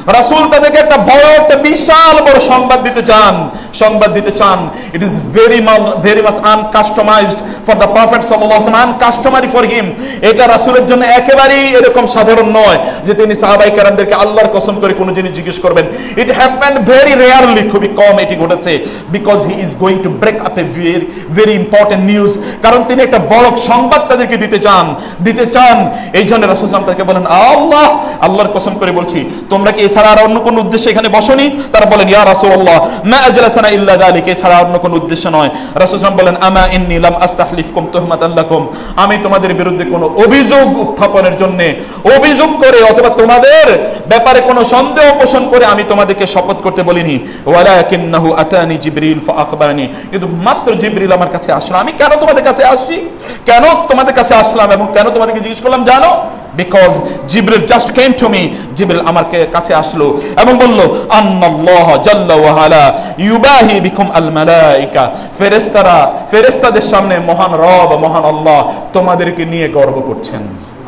রাসূল তাদেরকে একটা বড়, একটা বিশাল বড় সংবাদ দিতে চান। It is very much uncustomized for the prophet সাল্লাল্লাহু আলাইহি ওয়াসাল্লাম, আনকাস্টমারি ফর হিম। এটা রাসূলের জন্য একেবারেই এরকম সাধারণ নয় যে তিনি সাহাবায়ে কেরামদেরকে আল্লাহর কসম করে কোনো জিনিস জিজ্ঞেস করবেন। ইট হ্যাপেন্ড ভেরি রেয়ারলি, খুবই কম এটি ঘটেছে। Because he is going to break up a very important news, কারণ তিনি একটা বড় সংবাদ তাদেরকে দিতে চান। এই জন্য রাসূল সাল্লাল্লাহু আলাইহি ওয়াসাল্লাম তাকে বলেন, আল্লাহর কসম করে বলছি, তোমরা কি এছাড়া আর অন্য কোনো উদ্দেশ্যে এখানে বসনি? তারা বলেন, ইয়া রাসূলুল্লাহ মা আজলাসানা ইল্লা যালিক, এছাড়া অন্য কোনো উদ্দেশ্য নয়। রাসূল সাল্লাল্লাহু আলাইহি ওয়াসাল্লাম বলেন, আমা ইন্নী লাম আস্তাহলিফকুম তুহমাতান লাকুম, আমি তোমাদের বিরুদ্ধে কোনো অভিযোগ উত্থাপনের জন্য, অভিযোগ করে অথবা তোমাদের ব্যাপারে কোনো সন্দেহ পোষণ করে আমি তোমাদেরকে শপথ করতে বলিনি। ওয়ালাকিন্নাহু আতানি জিবরিল ফাআখবারানি, কিন্তু মাত্র জিবরিল আমার কাছে আসলো। আমি কেন তোমাদের কাছে আসছি, কেন তোমাদের কাছে আসলাম এবং কেন তোমাদেরকে জিজ্ঞেস করলাম জানো? Because Jibril just came to me, জিবরিল আমার কাছে আসলো এবং বলল, আন্নাল্লাহ জাল্লা ওয়া আলা ইউবাহি বিকুম আল মালাইকা, ফেরেশতাদের সামনে মহান রব, মহান আল্লাহ তোমাদেরকে নিয়ে গর্ব করছেন,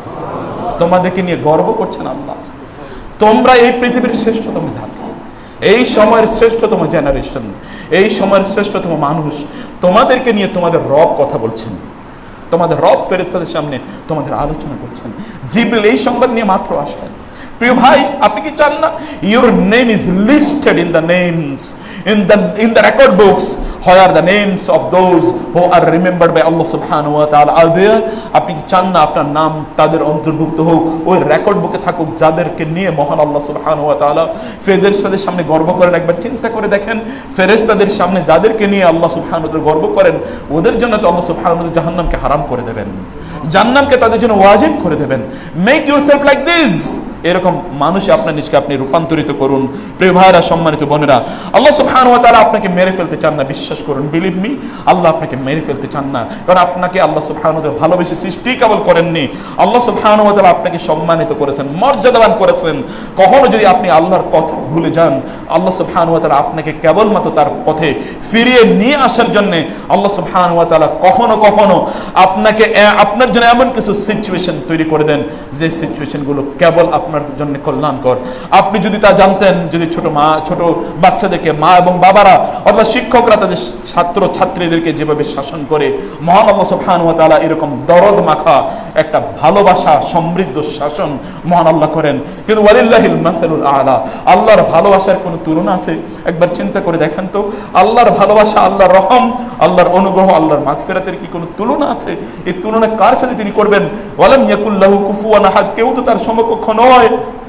আল্লাহ। তোমরা এই পৃথিবীর শ্রেষ্ঠতম জাতি, এই সময়ের শ্রেষ্ঠতম জেনারেশন, এই সময়ের শ্রেষ্ঠতম মানুষ, তোমাদেরকে নিয়ে তোমাদের রব কথা বলছেন, তোমাদের রব ফেরেশতাদের সামনে তোমাদের আলোচনা করছেন। জিবরিল এই সংবাদ নিয়ে মাত্র আসলেন। প্রিয় ভাই, আপনি কি চান না your name is listed in the names in the record books where the names of those who are remembered by Allah subhanahu wa ta'ala are there? আপনি কি চান না আপনার নাম তাদের অন্তর্ভুক্ত হোক, ওই রেকর্ড বুকে থাকুক যাদেরকে নিয়ে মহান আল্লাহ সুবহানাহু ওয়া তাআলা ফেরেশতাদের সামনে গর্ব করেন? একবার চিন্তা করে দেখেন, ফেরেশতাদের সামনে যাদেরকে নিয়ে আল্লাহ সুবহানাহু ওয়া তাআলা গর্ব করেন, ওদের জন্য তো আল্লাহ সুবহানাহু ওয়া তাআলা জাহান্নামকে হারাম করে দেবেন, জান্নাতকে তাদের জন্য ওয়াজিব করে দেবেন। মেক ইউরসেলফ লাইক দিস, এরকম মানুষে আপনার নিজকে আপনি রূপান্তরিত করুন। প্রিয় ভাইরা, সম্মানিত বোনেরা, আল্লাহ সুবহানাহু ওয়া তাআলা আপনাকে মেরে ফেলতে চান না, বিশ্বাস করুন, বিলিভ মি, আল্লাহ আপনাকে মেরে ফেলতে চান না। কারণ আপনাকে আল্লাহ সুবহানাহু ওয়া তাআলা ভালোবেসে সৃষ্টি কেবল করেননি, আল্লাহ সুবহানাহু ওয়া তাআলা আপনাকে সম্মানিত করেছেন, মর্যাদাবান করেছেন। কখনো যদি আপনি আল্লাহর পথ ভুলে যান, আল্লাহ সুবহানাহু ওয়া তাআলা আপনাকে কেবলমাত্র তার পথে ফিরিয়ে নিয়ে আসার জন্য আল্লাহ সুবহানাহু ওয়া তাআলা কখনো কখনো আপনার জন্য এমন কিছু সিচুয়েশন তৈরি করে দেন যে সিচুয়েশনগুলো কেবল আপনার জন্য কল্যাণকর। আপনি যদি তা জানতেন, যদি ছোট বাচ্চাদেরকে মা এবং বাবারা অথবা শিক্ষকরা তাদের ছাত্র ছাত্রীদেরকে যেভাবে শাসন করে, মহান আল্লাহ সুবহানাহু ওয়া তাআলা এরকম দরদ মাখা একটা ভালোবাসা সমৃদ্ধ শাসন মহান আল্লাহ করেন। কিন্তু ওয়ালিল্লাহিল মাসালুল আলা, আল্লাহর ভালোবাসার কোনো তুলনা আছে? একবার চিন্তা করে দেখেন তো, আল্লাহর ভালোবাসা, আল্লাহর রহম, আল্লাহর অনুগ্রহ, আল্লাহর মাগফিরাতের কি কোনো তুলনা আছে? এই তুলনা কার সাথে তিনি করবেন? ওয়ালাম ইয়াকুল্লাহু কুফুয়ান আহাদ, কেউ তো তার সমকক্ষ নয়,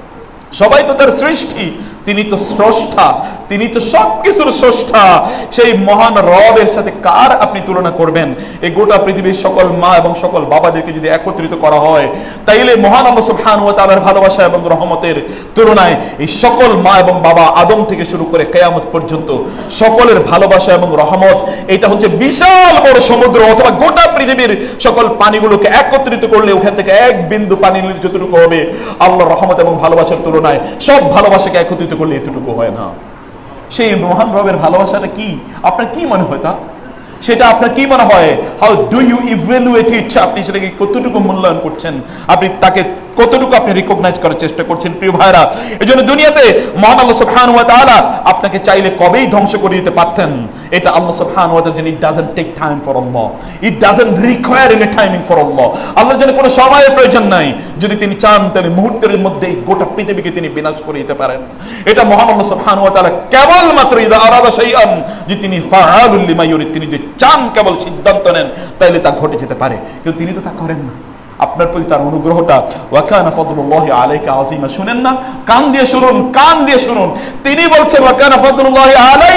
সবাই তো তার সৃষ্টি, তিনি তো স্রষ্টা, তিনি তো সবকিছুর স্রষ্টা। সেই মহান রবের সাথে কার আপনি তুলনা করবেন? এই গোটা পৃথিবীর সকল মা এবং সকল বাবাদেরকে যদি একত্রিত করা হয়, তাইলে মহান আল্লাহ সুবহানাহু ওয়া তাআলার ভালোবাসা এবং রহমতের তুলনায় এই সকল মা এবং বাবা, আদম থেকে শুরু করে কিয়ামত পর্যন্ত সকলের ভালোবাসা এবং রহমত, এটা হচ্ছে বিশাল বড় সমুদ্র। অথবা গোটা পৃথিবীর সকল পানিগুলোকে একত্রিত করলে ওখান থেকে এক বিন্দু পানি যতটুকু হবে, আল্লাহর রহমত এবং ভালোবাসার তুলনায় সব ভালোবাসাকে একত্রিত করলে এতটুকু হয় না। সেই মহান রবের ভালোবাসাটা কি আপনার কি মনে হয়? সেটা আপনার কি মনে হয়? How do you evaluate it? আপনি সেটাকে কতটুকু মূল্যায়ন করছেন? আপনি তাকে কতটুকু আপনি রিকগনাইজ করার চেষ্টা করছেন? প্রিয় ভাইরা, এজন্য দুনিয়াতে মহান আল্লাহ সুবহানাহু ওয়া তাআলা আপনাকে চাইলে কবেই ধ্বংস করে দিতে পারতেন। এটা আল্লাহ সুবহানাহু ওয়া তাআলা, it doesn't take time for Allah, it doesn't require any timing for Allah. আল্লাহর জন্য কোনো সময়ের প্রয়োজন নাই। যদি তিনি চান তাহলে মুহূর্তের মধ্যেই গোটা পৃথিবীকে তিনি বিনাশ করে দিতে পারেন। এটা মহান আল্লাহ সুবহানাহু ওয়া তাআলা কেবলমাত্র ইযা আরাদা শাইআন, যে তিনি ফাআলুল লিমা ইউরিদ, তিনি যদি চান কেবল সিদ্ধান্ত নেন তাহলে তা ঘটে যেতে পারে, কিন্তু তিনি তো তা করেন না। আপনার প্রতি তার অনুগ্রহটা, ওয়া কানা ফাদলুল্লাহি আলাইকা আযীমা, শুনেন না? কান দিয়ে শুনুন, কান দিয়ে শুনুন। তিনি বলছেন ওয়া কানা ফাদলুল্লাহি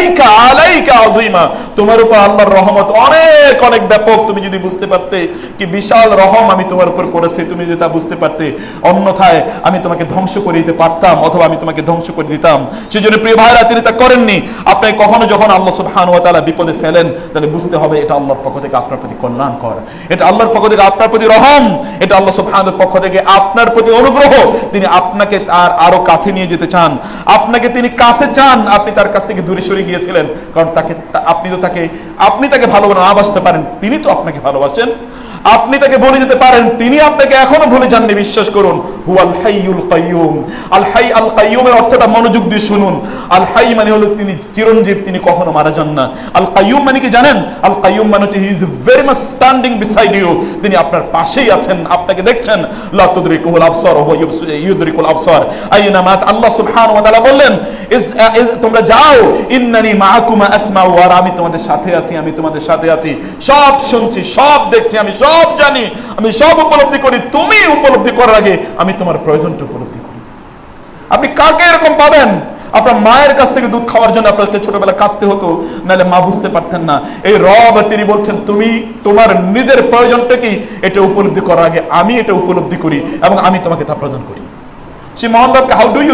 আলাইকা আযীমা, তোমার উপর আল্লাহর রহমত অনেক অনেক ব্যাপক। তুমি যদি বুঝতে পারতে কি বিশাল রহম আমি তোমার উপর করেছি, তুমি যদি তা বুঝতে পারতে, অন্যথায় আমি তোমাকে ধ্বংস করে দিতে পারতাম, অথবা আমি তোমাকে ধ্বংস করে দিতাম। সেজন্য প্রিয় ভাইরা, তিনি তা করেননি। আপনাকে কখনো যখন আল্লাহ সুবহানাহু ওয়া তাআলা বিপদে ফেলেন, তাহলে বুঝতে হবে এটা আল্লাহর পক্ষ থেকে আপনার প্রতি কল্যাণকর, এটা আল্লাহর পক্ষ থেকে আপনার প্রতি রহম। এটা আল্লাহ সুবহানাহু পক্ষ থেকে আপনার প্রতি অনুগ্রহ। তিনি আপনাকে আরো কাছে নিয়ে যেতে চান, আপনাকে তিনি কাছে চান। আপনি তার কাছ থেকে দূরে সরে গিয়েছিলেন, কারণ আপনি তাকে ভালোবাসতে পারেন, তিনি তো আপনাকে ভালোবাসেন। আপনি তাকে ভুলে যেতে পারেন, তিনি আপনাকে এখনো ভুলে যাননি। বিশ্বাস করুন, হুয়াল হাইয়ুল কাইয়ুম। আল হাই আল কাইয়ুমের অর্থটা মনোযোগ দিয়ে শুনুন। আল হাই মানে হলো তিনি চিরঞ্জীব, তিনি কখনো মারা যান না। আল কাইয়ুম মানে কি জানেন? আল কাইয়ুম মানে হচ্ছে he is very much standing beside you, তিনি আপনার পাশেই আছেন, আপনাকে দেখছেন। লা তুদরিকুল আবসার ওয়া ইউদরিকুল আবসার আইনামা। আল্লাহ সুবহানাহু ওয়া তাআলা বললেন, তোমরা যাও, ইন্নানি মাআকুমা আসমাউ, আর আমি তোমাদের সাথে আছি, আমি তোমাদের সাথে আছি, সব শুনছি, সব দেখছি, আমি সব জানি, আমি সব উপলব্ধি করি। তুমি উপলব্ধি করার আগে আমি তোমার প্রয়োজনটা উপলব্ধি করি। আপনি কাকে এরকম পাবেন? আপনার মায়ের কাছ থেকে দুধ খাওয়ার জন্য আপনাকে ছোটবেলা কাঁদতে হতো, নাহলে মা বুঝতে পারতেন না। এই রব তিনি বলছেন, তুমি তোমার নিজের প্রয়োজনটা কি এটা উপলব্ধি করার আগে আমি এটা উপলব্ধি করি এবং আমি তোমাকে তা প্রদান করি। সে মহান রবকে how do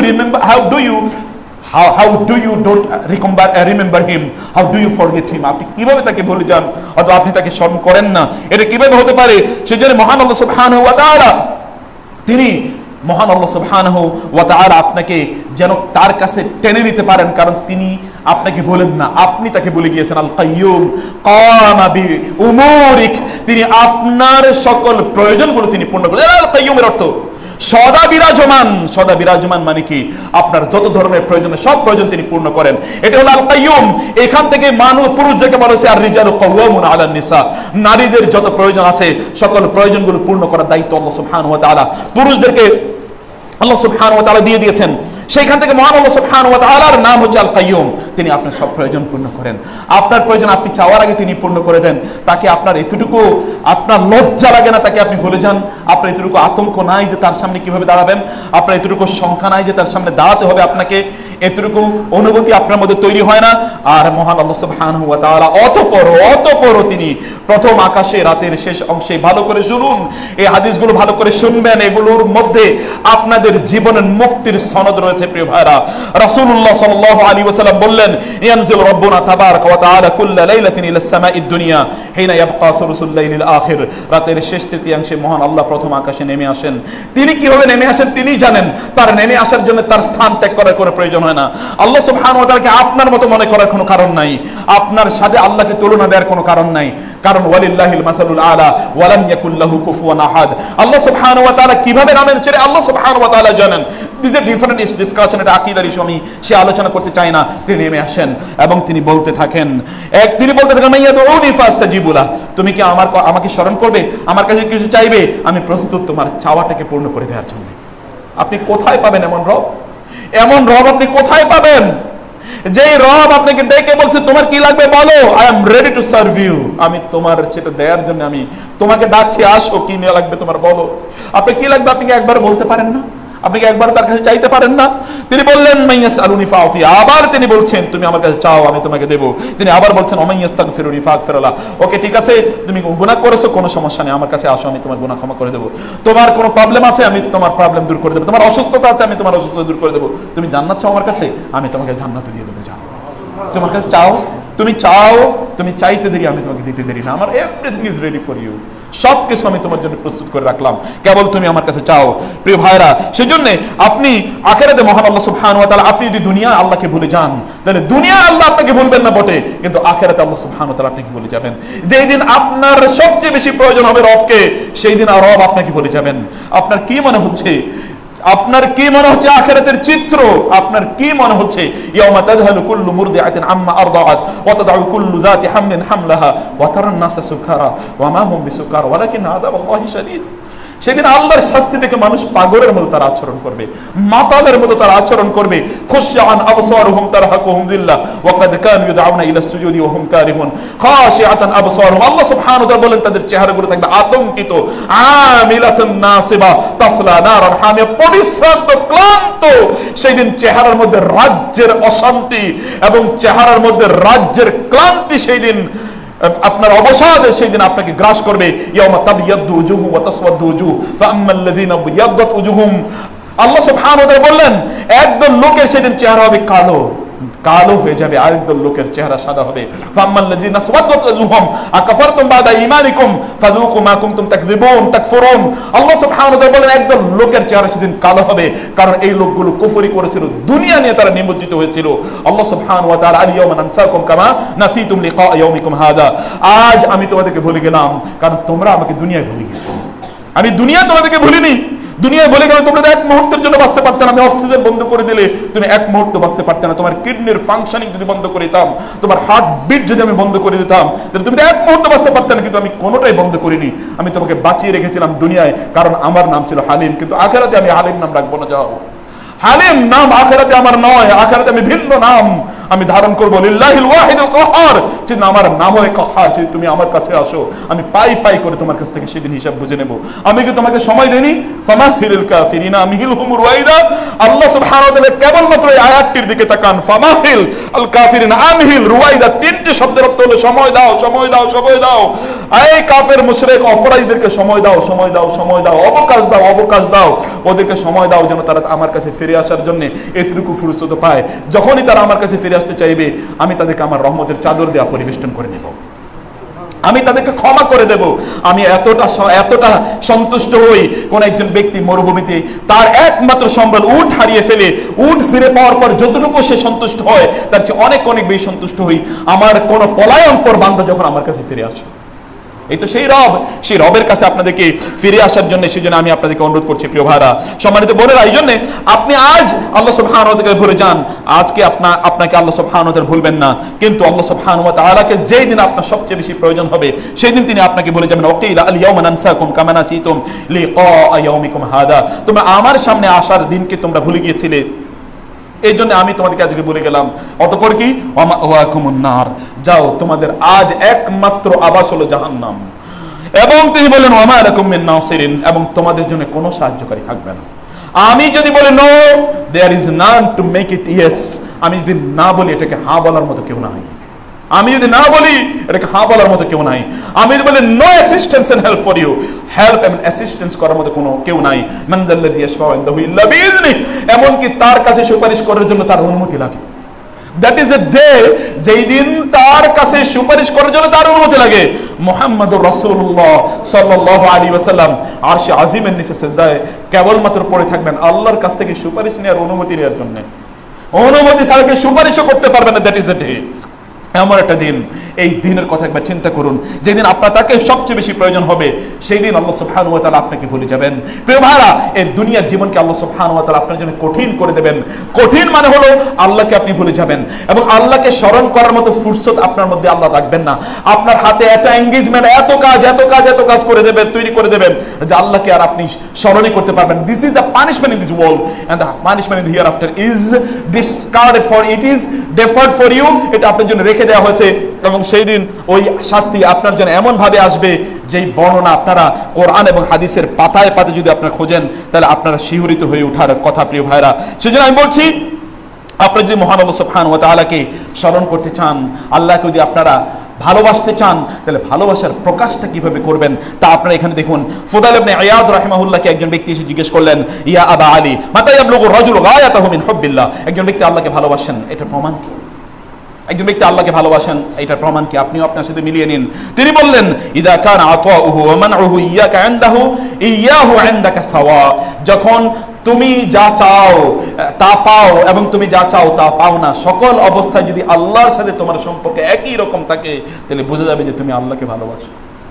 you don't remember him, how do you forget him? আপনি কিভাবে তাকে ভুলে যান অথবা আপনি তাকে স্মরণ করেন না? এটা কিভাবে হতে পারে? সেজন্য মহান আল্লাহ সুবহানাহু ওয়া তাআলা আপনাকে যেন তার কাছে টেনে নিতে পারেন, কারণ তিনি আপনাকে বলেন না, আপনি তাকে বলে গিয়েছেন। আল কাইয়ুম কামা বি উমুরিক, তিনি আপনার সকল প্রয়োজনগুলো তিনি পূর্ণ করেন। আল কাইয়ুমের অর্থ সদা বিরাজমান। সদা বিরাজমান মানে কি? আপনার যত ধরনের প্রয়োজন, সব প্রয়োজন তিনি পূর্ণ করেন। এটা হলো আল কাইয়ুম। এখান থেকে পুরুষ যাকে বলা হয়েছে আর রিজালু কাওয়ামুন আলান নিসা, নারীদের যত প্রয়োজন আছে সকল প্রয়োজনগুলো পূর্ণ করার দায়িত্ব আল্লাহ সুবহানাহু ওয়া তাআলা পুরুষদেরকে আল্লাহ সুবহানাহু ওয়া তাআলা দিয়ে দিয়েছেন। সেইখান থেকে মহান আল্লাহ সুবহানাহু ওয়া তাআলার নাম হচ্ছে আল কাইয়ুম। তিনি আপনার সব প্রয়োজন পূর্ণ করেন। আপনার প্রয়োজন আপনি চাওয়ার আগে তিনি পূর্ণ করে দেন। তাকে আপনার এতটুকু আপনার লজ্জা লাগে না, তাকে আপনি ভুলে যান। আপনার এতটুকু আতঙ্ক নাই যে তার সামনে কিভাবে দাঁড়াবেন, আপনার এতটুকু সংখ্যা নাই যে তার সামনে দাঁড়াতে হবে আপনাকে, এতটুকু অনুভূতি আপনার মধ্যে তৈরি হয় না। আর মহান আল্লাহ সুবহানাহু ওয়া তাআলা অতঃপর তিনি প্রথম আকাশে রাতের শেষ অংশে, ভালো করে শুনুন, এই হাদিসগুলো ভালো করে শুনবেন, এগুলোর মধ্যে আপনাদের জীবনের মুক্তির সনদ রয়েছে। প্রিয় ভাইরা, রাসূলুল্লাহ সাল্লাল্লাহু আলাইহি ওয়াসাল্লাম বললেন, ইয়ানজিলু রাব্বুনা তাবারাকা ওয়া তাআলা কুল্লা লাইলাতিন ইলাস সামাঈদ দুনিয়া হিনা ইয়াবকা সুলুসুল লাইলিল আখির। রাতের শেষ তৃতীয়াংশে মহান আল্লাহ প্রথম আকাশে নেমে আসেন। তিনি কিভাবে নেমে আসেন তিনি জানেন। তার নেমে আসার জন্য তার স্থান ত্যাগ করার কোনো প্রয়োজন হয় না। আল্লাহ সুবহানাহু ওয়া তাআলাকে আপনার মতো মনে করার কোনো কারণ নাই, আপনার সাথে আল্লাহকে তুলনা দেওয়ার কোনো কারণ নাই, কারণ ওয়ালিল্লাহিল মাসালুল আলা ওয়া লাম ইয়াকুল লাহু কুফুয়ান আহাদ। আল্লাহ সুবহানাহু ওয়া তাআলা কিভাবে নামেন সেটা আল্লাহ সুবহানাহু ওয়া তাআলা জানেন। This is a different discussion, এটা আকীদার ইস্যু, আমি সে আলোচনা করতে চাই না। তিনি নেমে আসেন এবং তিনি বলতে থাকেন মাইয়াদউনি ফাস্তাজিবু লাহ, তুমি কি আমাকে স্মরণ করবে, আমার কাছে কিছু চাইবে, আমি প্রস্তুত তোমার চাওয়াটাকে পূর্ণ করে দেওয়ার জন্য। আপনি কোথায় পাবেন এমন রব? এমন রব আপনি কোথায় পাবেন? যেই রব আপনাকে ডেকে বলছে তোমার কি লাগবে বলো, I am ready to serve you, আমি তোমার সেটা দেওয়ার জন্য আমি তোমাকে ডাকছি, আসো, কি নিয়ে লাগবে তোমার বলো। আপনি কি লাগবে আপনি কি একবার বলতে পারেন না? আপনি কি একবার তার কাছে চাইতে পারেন না? তিনি বললেন মাইয়াসআলুনি ফাউতি, আবার তিনি বলছেন তুমি আমার কাছে চাও আমি তোমাকে দেব। তিনি আবার বলছেন ওমাইয়াস্তাগফিরুনি ফাগফিরলাহ, ওকে ঠিক আছে, তুমি গুনাহ করেছো, কোনো সমস্যা নেই, আমার কাছে আসো, আমি তোমার গুনাহ ক্ষমা করে দেব। তোমার কোনো প্রবলেম আছে, আমি তোমার প্রবলেম দূর করে দেব। তোমার অসুস্থতা আছে, আমি তোমার অসুস্থতা দূর করে দেব। তুমি জান্নাত চাও আমার কাছে, আমি তোমাকে জান্নাত দিয়ে দেবো। যাও, তোমার কাছে চাও, তুমি চাও, তুমি চাইতে দেরি, আমি তোমাকে দিতে দেরি না। আমার everything is ready for you, সব কিছু আমি তোমার জন্য প্রস্তুত করে রাখলাম, কেবল তুমি আমার কাছে চাও। প্রিয় ভাইরা, সেজন্য আপনি আখিরাতে মহান আল্লাহ সুবহানাহু ওয়া তাআলা, আপনি যদি দুনিয়া আল্লাহকে ভুলে যান তাহলে দুনিয়া আল্লাহ আপনাকে ভুলবেন না বটে, কিন্তু আখিরাতে আল্লাহ সুবহানাহু ওয়া তাআলা আপনাকে ভুলে যাবেন। যেই দিন আপনার সবচেয়ে বেশি প্রয়োজন হবে রবকে, সেই দিন আর রব আপনাকে ভুলে যাবেন। আপনার কি মনে হচ্ছে? আপনার কি মনে হচ্ছে আখিরাতের চিত্র? আপনার কি মনে হচ্ছে? ইয়াউমা তাযহালু কুল্লু মুরদিআতিন আম্মা আরদাআত ওয়া তাদউ কুল্লু যাতি হামলিন হামলাহা ওয়া তারান নাসা সুকারা ওয়া মা হুম বিসুকারা ওয়ালাকিন আযাবাল্লাহি শাদীদ। সেদিন আল্লাহর শাস্তি থেকে মানুষ পাগলের মতো তারা আচরণ করবে, মাতালের মতো তারা আচরণ করবে। খুশিয়ান আবসারুহুম তারহাকুহুম যিল্লাহ ওয়া কাদ কানু ইউদআউনা ইলা সুজুদি ওয়া হুম কারিহুন খাশিআতান আবসারুহুম। আল্লাহ সুবহানাহু ওয়া তাআলা বলেন তাদের চেহারাগুলো থাকবে আতঙ্কিত, আমিলাতুন নাসিবা তাসলা নারান হামিয়া, পরিশ্রান্ত, ক্লান্ত। সেদিন চেহারার মধ্যে রাজ্যের অশান্তি এবং চেহারার মধ্যে রাজ্যের ক্লান্তি সেই দিন আপনার অবসাদ সেই দিন আপনাকে গ্রাস করবে। ইয়াউমা তাবিয়াদ্দু উজুহুম ওয়া তাসওয়াদ্দু উজুহ ফাআম্মাল্লাযীনা বিয়াদ্দাত উজুহুম, আল্লাহ সুবহানাহু ওয়া তাআলা বললেন একদল লোকের সেদিন চেহারা হবে কালো,
কালো হয়ে যাবে, আরেকদল লোকের চেহারা সাদা হবে। ফাম্মাল্লাযিনা সাওয়াদাত ওয়াজুহুম আকাফারতুম বাদা ঈমানিকুম ফাযুকু মা কুনতুম তাকযিবুন তাকফুরুন। আল্লাহ সুবহানাহু ওয়া তাআলা বলেন একদল লোকের চেহারা সেদিন কালো হবে, কারণ এই লোকগুলো কুফরি করেছিল, দুনিয়া নিয়ে তারা নিমজ্জিত হয়েছিল। আল্লাহ সুবহানাহু ওয়া তাআলা আল-ইয়াওমা নানসাকুম কামা নাসিতুম লিকা ইয়াউমিকুম হাদা, আজ আমি তোমাদেরকে ভুলে গেলাম কারণ তোমরা আমাকে দুনিয়ায় ভুলে গিয়েছো। আমি দুনিয়া তোমাদেরকে ভুলিনি। দুনিয়ায় বলে গেলে তোমরা এক মুহূর্তের জন্য বাঁচতে পারতে না। আমি অক্সিজেন বন্ধ করে দিলে তুমি এক মুহূর্ত বাঁচতে পারতে না। তোমার কিডনির ফাংশনিং যদি বন্ধ করে দিতাম, তোমার হার্ট বিট যদি আমি বন্ধ করে দিতাম, তাহলে তুমি এক মুহূর্ত বাঁচতে পারতে না। কিন্তু আমি কোনোটাই বন্ধ করিনি। আমি তোমাকে বাঁচিয়ে রেখেছিলাম দুনিয়ায়, কারণ আমার নাম ছিল হালিম। কিন্তু আখিরাতে আমি হালিম নাম রাখবো না। যাও, হালিম নাম আখিরাতে আমার নয়, আখিরাতে আমি ভিন্ন নাম আমি ধারণ করবো। লিল্লাহিল ওয়াহিদুল কাহ্হার, যেদিন আমার নাম হয় কাহ্হার, যদি তুমি আমার কাছে আসো আমি পাই পাই করে তোমার কাছ থেকে সেদিন হিসাব বুঝে নেব। আমি কি তোমাকে সময় দেইনি? ফামাহিলিল কাফিরিনা আমহিলহুম রুয়াইদা। আল্লাহ সুবহানাহু ওয়া তাআলা কেবলমাত্র এই আয়াতটির দিকে তাকান, ফামাহিল আল কাফিরিনা আমহিল রুয়াইদা, তিনটি শব্দের অর্থ হলো সময় দাও, সময় দাও, সময় দাও। এই কাফের মুশরিক অপরাধীদেরকে সময় দাও, সময় দাও, সময় দাও, অবকাশ দাও, অবকাশ দাও, ওদেরকে সময় দাও যেন তারা আমার কাছে ফিরে আসার জন্য এতটুকু ফুরসত পায়। যখনই তারা আমার কাছে ফিরে আসতে চাইবে, আমি তাদেরকে আমার রহমতের চাদর দেওয়া পরিবেষ্টন করে নেব, আমি তাদেরকে ক্ষমা করে দেব। আমি এতটা সন্তুষ্ট হই, কোন একজন ব্যক্তি মরুভূমিতে তার একমাত্র সম্বল উট হারিয়ে ফেলে, উট ফিরে পাওয়ার পর যতটুকু সে সন্তুষ্ট হয়, তার চেয়ে অনেক অনেক বেশি সন্তুষ্ট হই আমার কোন পলায়ন পর বান্দা যখন আমার কাছে ফিরে আসে। এই তো সেই রব, সেই রবের কাছে আপনাদেরকে ফিরে আসার জন্য, সেই জন্য আমি আপনাদেরকে অনুরোধ করছি প্রিয় ভাইরা, সম্মানিত বোনেরা। এই জন্য আপনি আজ আল্লাহ সুবহানাহু ওয়া তাআলাকে ভুলে যান, আজকে আপনাকে আল্লাহ সুবহানাহু ওয়া তাআলা ভুলবেন না, কিন্তু আল্লাহ সুবহানাহু ওয়া তাআলাকে যেই দিন আপনার সবচেয়ে বেশি প্রয়োজন হবে সেই দিন তিনি আপনাকে বলে যাবেন, ওয়াকিলা আল ইয়াওমা নানসাকুম কামা নাসিতুম লিকা ইয়াউমিকুম হাদা। তোমরা আমার সামনে আসার দিনকে তোমরা ভুলে গিয়েছিলে, এই জন্য আমি তোমাদেরকে আজকে বলে গেলাম। অতঃপর কি, ওয়াকুমুন নার, যাও তোমাদের আজ একমাত্র আবাস হলো জাহান্নাম। এবং তিনি বলেন ওয়ামা লাকুম মিন নাসিরিন, এবং তোমাদের জন্য কোনো সাহায্যকারী থাকবে না। আমি যদি বলি no, there is none to make it yes, আমি যদি না বলি এটাকে হ্যাঁ বলার মতো কেউ নাই, আমি যদি না বলি এটাকে হ্যাঁ বলার মতো কেউ নাই, আমি যদি বলি no assistance and help for you, help and assistance করার মতো কোনো কেউ নাই। মান যাল্লাযী ইয়াশফাউ ইনদাহু ইল্লা বিইজনি, এমনকি তার কাছে সুপারিশ করার জন্য তার অনুমতি লাগে। দ্যাট ইজ এ ডে, যেই দিন তার কাছে সুপারিশ করার জন্য তার অনুমতি লাগে। মুহাম্মদুর রাসূলুল্লাহ সাল্লাল্লাহু আলাইহি ওয়াসাল্লাম আরশে আজিমের নিচে সিজদায় কেবলমাত্র পড়ে থাকবেন আল্লাহর কাছ থেকে সুপারিশ নেওয়ার অনুমতি নেওয়ার জন্য। অনুমতি ছাড়া কেউ সুপারিশও করতে পারবে না। দ্যাট ইজ এ ডে, এমন একটা দিন। এই দিনের কথা একবার চিন্তা করুন, যেদিন আপনার তাকে সবচেয়ে বেশি প্রয়োজন হবে, সেই দিন আল্লাহ সুবহানাহু ওয়া তাআলা আপনাকে ভুলে যাবেন। প্রিয় ভাইরা, এই দুনিয়ার জীবনকে আল্লাহ সুবহানাহু ওয়া তাআলা আপনার জন্য কঠিন করে দেবেন। কঠিন মানে হলো আল্লাহকে আপনি ভুলে যাবেন, এবং আল্লাহকে স্মরণ করার মতো ফুরসত আপনার মধ্যে আল্লাহ রাখবেন না। আপনার হাতে এত এঙ্গেজমেন্ট, এত কাজ, এত কাজ, এত কাজ করে দেবেন, তৈরি করে দেবেন যে আল্লাহকে আর আপনি স্মরণই করতে পারবেন। This is the punishment in this world, and the punishment in the hereafter is discarded for, it is deferred for you. এটা আপনার জন্য রেখে দেওয়া হয়েছে, এবং সেই দিন ওই শাস্তি আপনার জন্য এমন ভাবে আসবে যেই বর্ণনা আপনারা কোরআন এবং হাদিসের পাতায় পাতায় যদি আপনারা খোঁজেন, তাহলে আপনারা শিহরিত হয়ে ওঠার কথা প্রিয় ভাইরা। সেজন্য আমি বলছি, আপনারা যদি মহান আল্লাহ সুবহানাহু ওয়া তাআলাকে স্মরণ করতে চান, আল্লাহকে যদি আপনারা ভালোবাসতে চান, তাহলে ভালোবাসার প্রকাশটা কিভাবে করবেন তা আপনারা এখানে দেখুন। ফুদাইল ইবনে ইয়াদ রাহিমাহুল্লাহকে একজন ব্যক্তি এসে জিজ্ঞেস করলেন, ইয়া আবা আলী মাতা ইয়াবলুগু রাজুলু গায়াতাহু মিন হুব্বিল্লাহ, একজন ব্যক্তি আল্লাহকে ভালোবাসেন, এটা প্রমাণ কি? একজন ব্যক্তি আল্লাহকে ভালোবাসেন, এটা প্রমাণ কি? আপনিও আপনার সাথে মিলিয়ে নিন। তিনি বললেন, ইযা কানা আতাউহু ওয়া মানউহু ইয়াকা ইনদাহু ইয়াহু ইনদাকা সাওয়া, যখন তুমি যা চাও তা পাও এবং তুমি যা চাও তা পাও না, সকল অবস্থায় যদি আল্লাহর সাথে তোমার সম্পর্ক একই রকম থাকে, তাহলে বোঝা যাবে যে তুমি আল্লাহকে ভালোবাসো।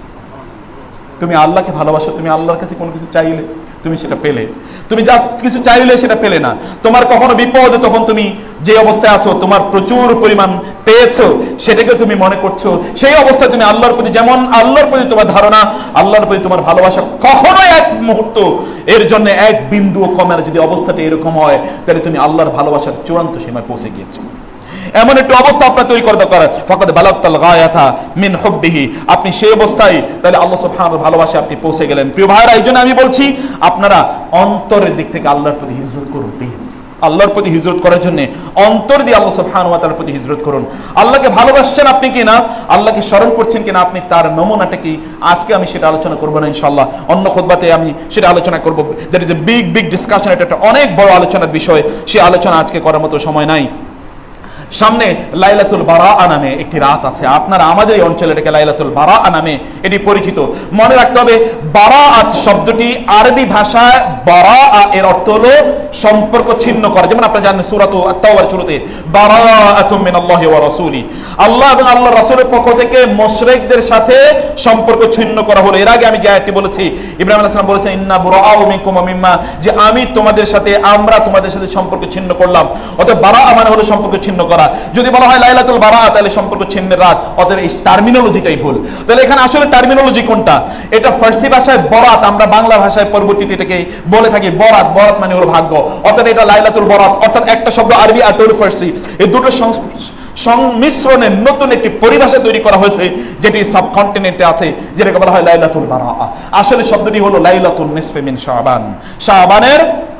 তুমি আল্লাহকে ভালোবাসো, তুমি আল্লাহর কাছে কোনো কিছু চাইলে তুমি সেটা পেলে, তুমি যা কিছু চাইলে সেটা পেলে না। তোমার কখনো বিপদ, তখন তুমি যে অবস্থায় আছো, তোমার প্রচুর পরিমাণ পেয়েছো, সেটাকে তুমি মনে করছো, সেই অবস্থায় তুমি আল্লাহর প্রতি যেমন আল্লাহর প্রতি তোমার ধারণা, আল্লাহর প্রতি তোমার ভালোবাসা কখনো এক মুহূর্ত এর জন্য এক বিন্দুও কমে না। যদি অবস্থাটা এরকম হয়, তাহলে তুমি আল্লাহর ভালোবাসার চূড়ান্ত সীমায় পৌঁছে গিয়েছো। এমন একটু অবস্থা আপনার তৈরি করে দরকার, ফাকাদ বালাগতাল গায়াতা মিন হুব্বিহি, আপনি সেই অবস্থায় তাহলে আল্লাহ সুবহানাহু ভালোবাসা আপনি পৌঁছে গেলেন। প্রিয় ভাইরা, এই জন্য আমি বলছি আপনারা অন্তরের দিক থেকে আল্লাহর প্রতি হিজরত করুন প্লিজ। আল্লাহর প্রতি হিজরত করার জন্য অন্তর দিয়ে আল্লাহ সুবহানাহু ওয়া তাআলার প্রতি হিজরত করুন। আল্লাহকে ভালোবাসছেন আপনি কি না, আল্লাহকে স্মরণ করছেন কিনা, আপনি তার নমুনাটা কি? আজকে আমি সেটা আলোচনা করব না, ইনশাআল্লাহ অন্য খুতবাতে আমি সেটা আলোচনা করব। That is a big discussion, এটা একটা অনেক বড় আলোচনার বিষয়, সেই আলোচনা আজকে করার মতো সময় নাই। সামনে লাইলাতুল বারাআ নামে একটি রাত আছে। আপনারা আমাদের এই অঞ্চলে এটাকে লাইলাতুল বারাআ নামে এটি পরিচিত। মনে রাখতে হবে বারাআত শব্দটি আরবি ভাষায় বারাআ এর অর্থ হলো সম্পর্ক ছিন্ন করা। যেমন আপনারা জানেন সূরা আত-তাওবার শুরুতে বারাআতুম মিনাল্লাহি ওয়া রাসূলি, আল্লাহ এবং আল্লাহর রাসূলের পক্ষ থেকে মুশরিকদের সাথে সম্পর্ক ছিন্ন করা হলো। এর আগে আমি যে আয়াতটি বলেছি, ইব্রাহিম আলাইহিস সালাম বলেছেন ইন্না বুরাআউ মিনকুম ওয়া মিম্মা, যে আমি তোমাদের সাথে, আমরা তোমাদের সাথে সম্পর্ক ছিন্ন করলাম। অতএব বারাআ মানে হলো সম্পর্ক ছিন্ন করা। যদি বলা হয় লাইলাতুল বারাআ তাহলে সম্পর্ক ছিন্নের রাত, অতএব এই টার্মিনোলজিটাই ভুল। তাহলে এখানে আসলে টার্মিনোলজি কোনটা? এটা ফার্সি ভাষায় বরাত, আমরা বাংলা ভাষায় পরবর্তীতে এটাকে বলে থাকি বরাত। বরাত মানে হলো ভাগ্য, অর্থাৎ এটা লাইলাতুল বরাত, অর্থাৎ একটা শব্দ আরবি আর ফার্সি, এই দুটো সংমিশ্রণে নতুন একটি পরিভাষা তৈরি করা হয়েছে, যেটি সাবকন্টিনেন্টে আছে, যেটাকে বলা হয় লাইলাতুল বারাআ। আসলে শব্দটি হলো লাইলাতুন নিসফি মিন শাবান, শাবানের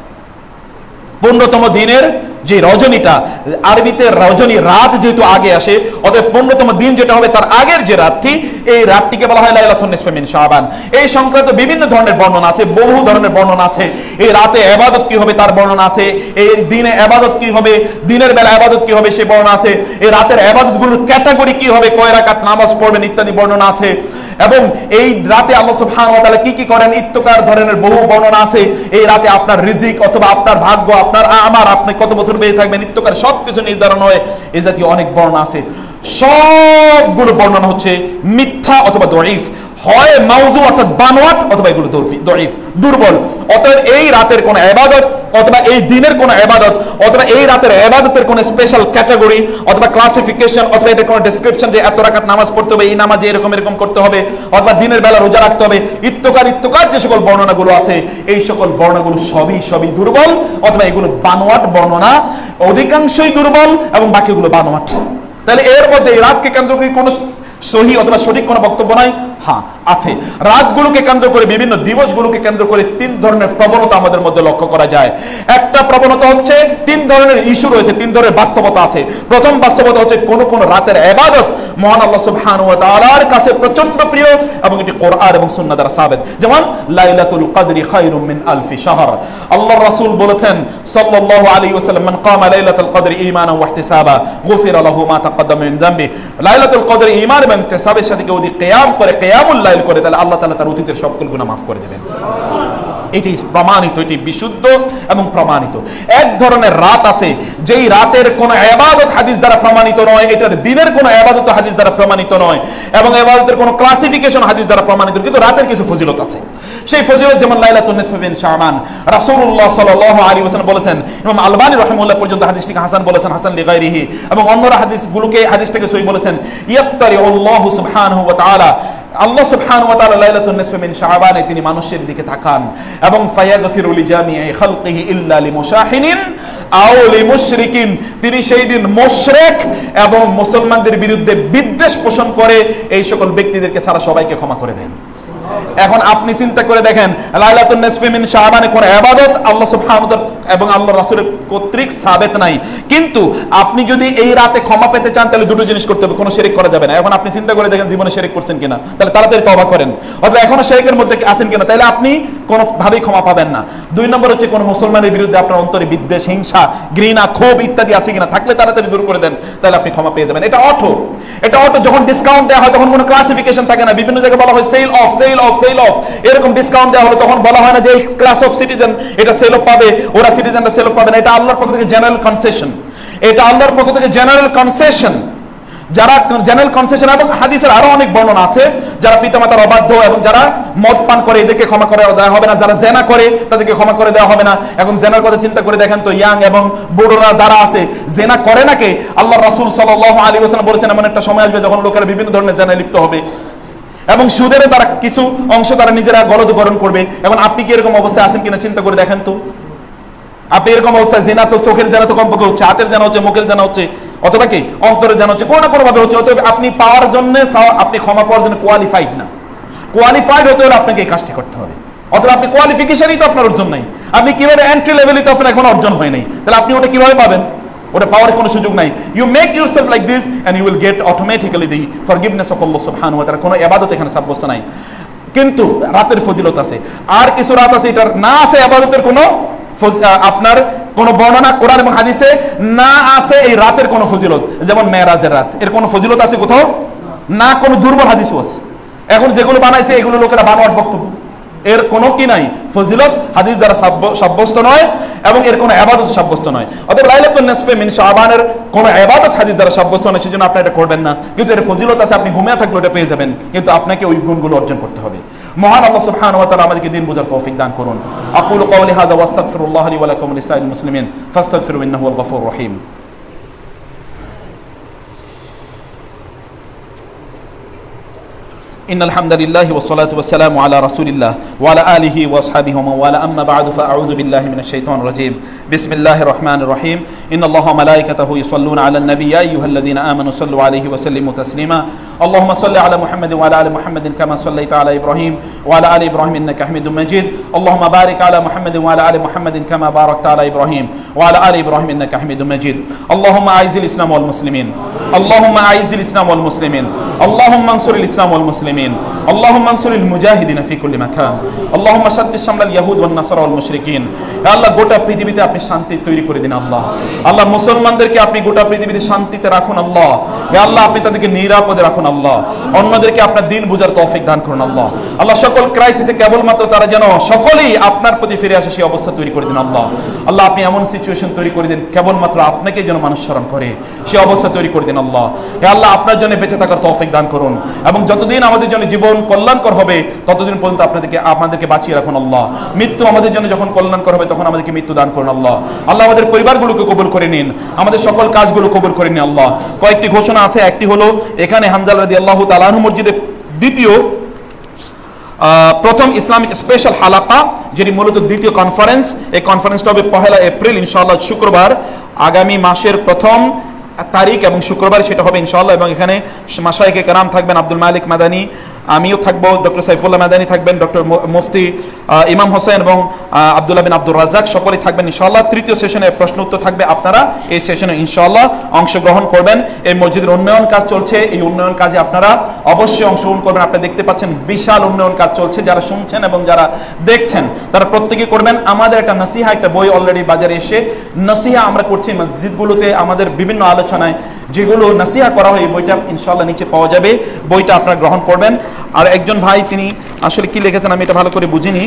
15তম দিনের যে রজনীটা, আরবিতে রজনী রাত যেহেতু আগে আসে, অতএব 15তম দিন যেটা হবে তার আগের যে রাতটি, এই রাতটিকে বলা হয় লাইলাতুন নিসফি মিন শাবান। এই সংক্রান্ত বিভিন্ন ধরনের বর্ণনা আছে, বহু ধরনের বর্ণনা আছে। এই রাতে ইবাদত কি হবে তার বর্ণনা আছে, এই দিনে ইবাদত কি হবে, দিনের বেলা ইবাদত কি হবে সেই বর্ণনা আছে, এই রাতের ইবাদতগুলোর ক্যাটাগরি কি হবে, কয় রাকাত নামাজ পড়বেন ইত্যাদি বর্ণনা আছে। এবং এই রাতে আল্লাহ সুবহানাহু ওয়া তাআলা কি কি করেন ইত্তকার ধরনের বহু বর্ণনা আছে। এই রাতে আপনার রিজিক অথবা আপনার ভাগ্য, আপনার আমার, আপনি কত বছর বেঁচে থাকবেন ইত্তকার সবকিছু নির্ধারণ হয়। এই জাতীয় অনেক বর্ণনা আছে। সবগুলো বর্ণনা হচ্ছে মিথ্যা অথবা দঈফ, হয় মাউযু অর্থাৎ বানোয়াট, অথবা এগুলো দঈফ, দুর্বল। অতএব এই রাতের কোন ইবাদত অথবা এই দিনের কোন ইবাদত অথবা এই রাতের ইবাদতের কোন স্পেশাল ক্যাটাগরি অথবা ক্লাসিফিকেশন অথবা এটার কোন ডেসক্রিপশন যে এত রাকাত নামাজ পড়তে হবে, এই নামাজে এরকম এরকম করতে হবে, অথবা দিনের বেলা রোজা রাখতে হবে, ইত্তকার যে সকল বর্ণনাগুলো আছে, এই সকল বর্ণনাগুলো সবই দুর্বল, অথবা এগুলো বানোয়াট বর্ণনা, অধিকাংশই দুর্বল এবং বাকিগুলো বানোয়াট। তাহলে এর মধ্যে এই রাতকে কেন্দ্র করে কোন সহি অথবা সঠিক কোনো বক্তব্য নাই? হ্যাঁ আছে। রাতগুলোকে কেন্দ্র করে, বিভিন্ন দিবসগুলোকে কেন্দ্র করে 3 ধরনের প্রবণতা আমাদের মধ্যে লক্ষ্য করা যায়। একটা প্রবণতা হচ্ছে 3 ধরনের ইস্যু রয়েছে, 3 ধরনের বাস্তবতা আছে। প্রথম বাস্তবতা হচ্ছে কোন কোন রাতের ইবাদত মহান আল্লাহ সুবহানাহু ওয়া তাআলার কাছে প্রচন্ড প্রিয় এবং এটি কোরআন এবং সুন্নাহ দ্বারা সাবিত। যেমন লাইলাতুল কদরি খায়রুম মিন আলফি শাহর, আল্লাহর রাসূল বলেছেন সাল্লাল্লাহু আলাইহি ওয়াসাল্লাম মান কামা লাইলাতুল কদরি ঈমানান ওয়া ইহতিসাবা গুফিরা লাহু মা তাকদ্দামা মিন যামবি। লাইলাতুল কদরি ঈমান এবং ইহতিসাবের সাথে কেউ যদি কিয়াম করে, কিয়ামুল লাইল করে, তাহলে আল্লাহ তাআলা তার অতীতের সকল গুনাহ মাফ করে দেবেন। এটি প্রমাণিত, এটি বিশুদ্ধ এবং প্রমাণিত। এক ধরনের রাত আছে যেই রাতের কোন ইবাদত হাদিস দ্বারা প্রমাণিত নয়, এটার দিনের কোন ইবাদত হাদিস দ্বারা প্রমাণিত নয়, এবং ইবাদতের কোন ক্লাসিফিকেশন হাদিস দ্বারা প্রমাণিত, কিন্তু রাতের কিছু ফজিলত আছে। সেই ফজিলত যেমন লাইলাতুন নিসফি মিন শাবান, রাসূলুল্লাহ সাল্লাল্লাহু আলাইহি ওয়াসাল্লাম বলেছেন, ইমাম আলবানী রাহিমাহুল্লাহ পর্যন্ত হাদিসটিকে হাসান বলেছেন, হাসান লিগাইরিহি, এবং অন্যরা হাদিসটাকে সহিহ বলেছেন। ইয়াত্তারিউল্লাহু সুবহানাহু ওয়া তাআলা, আল্লাহ সুবহানাহু ওয়া তাআলা লাইলাতুন নিসফি মিন শাবানে তিনি মানুষের দিকে তাকান এবং ফায়াগফিরু লিজামিই খালকিহি ইল্লা লিমুশাহিনিন আও লিমুশরিকিন, তিনি সেই দিন মুশরিক এবং মুসলমানদের বিরুদ্ধে বিদ্বেষ পোষণ করে এই সকল ব্যক্তিদেরকে ছাড়া সবাইকে ক্ষমা করে দেন। এখন আপনি চিন্তা করে দেখেন, লাইলাতুন নিসফি মিন শাবানে কোন ইবাদত আল্লাহ সুবহানাহু ওয়া তাআলা এবং আল্লাহর রাসূলের কর্তৃক সাবিত নাই, কিন্তু আপনি যদি এই রাতে ক্ষমা পেতে চান তাহলে দুটো জিনিস করতে হবে, কোনো শিরক করা যাবে না। এখন আপনি চিন্তা করে দেখেন জীবনে শিরক করছেন কিনা, তাহলে তাড়াতাড়ি তওবা করেন, অথবা এখনো শিরকের মধ্যে আছেন কিনা, তাহলে আপনি কোনোভাবেই ক্ষমা পাবেন না। 2 নম্বর হচ্ছে কোন মুসলমানের বিরুদ্ধে আপনার অন্তরে বিদ্বেষ, হিংসা, ঘৃণা, ক্ষোভ ইত্যাদি আছে কিনা, থাকলে তাড়াতাড়ি দূর করে দেন, তাহলে আপনি ক্ষমা পেয়ে যাবেন। এটা অটো যখন ডিসকাউন্ট দেওয়া হয় তখন কোনো ক্লাসিফিকেশন থাকে না। বিভিন্ন জায়গায় বলা হয় সেল অফ, এরকম ডিসকাউন্ট দেওয়া হলো তখন বলা হয় না যে এই ক্লাস অফ সিটিজেন এটা সেল অফ পাবে, ওরা সিটিজেনরা সেল অফ পাবে না। এটা আল্লাহর পক্ষ থেকে জেনারেল কনসেশন, যারা জেনারেল কনসেশন। এবং হাদিসের আরো অনেক বর্ণনা আছে, যারা পিতামাতার অবাধ্য এবং যারা মদ পান করে এদেরকে ক্ষমা করে দেওয়া হবে না, যারা জেনা করে তাদেরকে ক্ষমা করে দেওয়া হবে না। এখন জেনার কথা চিন্তা করে দেখেন তো, ইয়াং এবং বুড়োরা যারা আছে জেনা করে নাকি, আল্লাহ রাসূল সাল্লাল্লাহু আলাইহি ওয়াসাল্লাম বলেছেন এমন একটা সময় আসবে যখন লোকেরা বিভিন্ন ধরনের জেনায় লিপ্ত হবে এবং সুদের তারা কিছু অংশ তারা নিজেরা গলদকরণ করবে। এখন আপনি কি এরকম অবস্থায় আছেন কিনা চিন্তা করে দেখেন তো। আপনি এরকম অবস্থায়, জেনা তো চোখের জেনা তো কমপক্ষে হচ্ছে, হাতের জেনা হচ্ছে, মুখের জেনা হচ্ছে, অথবা কি অন্তরের জেনা হচ্ছে, কোনো না কোনো ভাবে হচ্ছে। অতএব আপনি পাওয়ার জন্য, আপনি ক্ষমা পাওয়ার জন্য কোয়ালিফাইড না। কোয়ালিফাইড হতে হলে আপনাকে এই কাজটি করতে হবে, অথবা আপনি কোয়ালিফিকেশনই তো আপনার অর্জন নাই। আপনি কিভাবে এন্ট্রি লেভেলই তো আপনার এখন অর্জন হয় নাই, তাহলে আপনি ওটা কিভাবে পাবেন? ওটা পাওয়ার কোনো সুযোগ নাই। You make yourself like this and you will get automatically the forgiveness of Allah সুবহানাহু ওয়া তাআলা। কোনো ইবাদত এখানে সাব্যস্ত নাই, কিন্তু রাতের ফজিলত আছে। আর কিছু রাত আছে এটার না আছে ইবাদতের কোনো আপনার কোন বর্ণনা কোরআন এবং হাদিসে না আছে এই রাতের কোন ফজিলত, যেমন মেরাজের রাত, এর কোন ফজিলত আছে কোথাও না, কোন দুর্বল হাদিসও আছে। এখন যেগুলো বানাইছে এগুলো লোকেরা বানোয়াট বক্তব্য, এর কোনো কি নাই ফজিলত হাদিস দ্বারা সাব্যস্ত নয় এবং এর কোনো ইবাদত সাব্যস্ত নয়। অতএব লাইলাতুন নিসফে মিন শাবানের কোনো ইবাদত হাদিস দ্বারা সাব্যস্ত নয়, সেজন্য আপনি এটা করবেন না। কিন্তু এর ফজিলত আছে, আপনি ঘুমিয়ে থাকলে ওটা পেয়ে যাবেন, কিন্তু আপনাকে ওই গুণগুলো অর্জন করতে হবে। মহান আল্লাহ সুবহানাহু ওয়া তাআলা আমাদেরকে দিন বুঝার তৌফিক দান করুন। আকুলু কওলি হাযা ওয়া আস্তাগফিরুল্লাহ লি ওয়া লাকুম ওয়া লিসাইরিল মুসলিমিন ফাস্তাগফিরু ইন্নাহু হুয়াল গফুরুর রহিম। إن الحمد لله والصلاة والسلام على رسول الله وعلى آله وأصحابه ومن والاه أما بعد فأعوذ بالله من الشيطان الرجيم بسم الله الرحمن الرحيم إن الله وملائكته يصلون على النبي يا أيها الذين آمنوا صلوا عليه وسلموا تسليما اللهم صل على محمد وعلى آل محمد كما صليت على إبراهيم وعلى آل إبراهيم إنك حميد مجيد اللهم بارك على محمد وعلى آل محمد كما باركت على إبراهيم وعلى آل إبراهيم إنك حميد مجيد اللهم أعز الإسلام والمسلمين اللهم أعز الإسلام والمسلمين اللهم انصر الإسلام والمسلمين اللهم انصر المجاهدين في كل مكان اللهم شتت شمل اليهود والنصارى والمشركين يا الله গোটা পৃথিবীতে আপনি শান্তি তৈরি করে দিন আল্লাহ। আল্লাহ মুসলমানদেরকে আপনি গোটা পৃথিবীতে শান্তিতে রাখুন আল্লাহ। হে আল্লাহ আপনি তাদেরকে নিরাপদে রাখুন আল্লাহ। অন্যদেরকে আপনার দিন বুঝার তৌফিক দান করুন আল্লাহ। আল্লাহ সকল ক্রাইসিসে কেবলমাত্র তারা যেন সকলেই আপনার প্রতি ফিরে আসে সেই অবস্থা তৈরি করে দিন আল্লাহ। আল্লাহ আপনি এমন সিচুয়েশন তৈরি করে দিন কেবলমাত্র আপনাকে যেন মানুষ স্মরণ করে সেই অবস্থা তৈরি করে দিন আল্লাহ। হে আল্লাহ আপনার জন্য বেঁচে থাকার তৌফিক দান করুন এবং যতদিন আমাদের জন্য জীবন কল্যাণকর হবে ততদিন পর্যন্ত আমাদেরকে বাঁচিয়ে রাখুন আল্লাহ। মৃত্যু আমাদের জন্য যখন কল্যাণকর হবে তখন আমাদেরকে মৃত্যু দান করুন আল্লাহ। আল্লাহ আমাদের পরিবারগুলোকে কবুল করে নিন, আমাদের সকল কাজগুলো কবুল করে নিন আল্লাহ। কয়েকটি ঘোষণা আছে, একটি হলো এখানে হামজালা রাদিয়াল্লাহু তাআলা আনহু মসজিদে প্রথম ইসলামিক স্পেশাল হালাকা, যেটি মূলত দ্বিতীয় কনফারেন্স। এই কনফারেন্সটা হবে 1 এপ্রিল ইনশাআল্লাহ, শুক্রবার, আগামী মাসের প্রথম তারিখ এবং শুক্রবার সেটা হবে ইনশাআল্লাহ। এবং এখানে মাশায়েখে কেরাম থাকবেন আব্দুল মালিক মাদানী, আমিও থাকবো, ডক্টর সাইফুল্লাহ মাদানী থাকবেন, ডক্টর মুফতি ইমাম হোসেন এবং আব্দুল্লাহ বিন আব্দুর রাজ্জাক সকলেই থাকবেন ইনশাআল্লাহ। তৃতীয় সেশনে প্রশ্ন উত্তর থাকবে, আপনারা এই সেশনে ইনশাআল্লাহ অংশগ্রহণ করবেন। এই মসজিদের উন্নয়ন কাজ চলছে, এই উন্নয়ন কাজে আপনারা অবশ্যই অংশগ্রহণ করবেন। আপনারা দেখতে পাচ্ছেন বিশাল উন্নয়ন কাজ চলছে, যারা শুনছেন এবং যারা দেখছেন তারা প্রত্যেকে করবেন। আমাদের একটা নাসিহা, একটা বই অলরেডি বাজারে এসে নাসিহা আমরা করছি মসজিদগুলোতে, আমাদের বিভিন্ন আলোচনায় যেগুলো নাসিহা করা হয় এই বইটা ইনশাআল্লাহ নিচে পাওয়া যাবে, বইটা আপনারা গ্রহণ করবেন। আর একজন ভাই তিনি আসলে কি লিখেছেন আমি এটা ভালো করে বুঝিনি,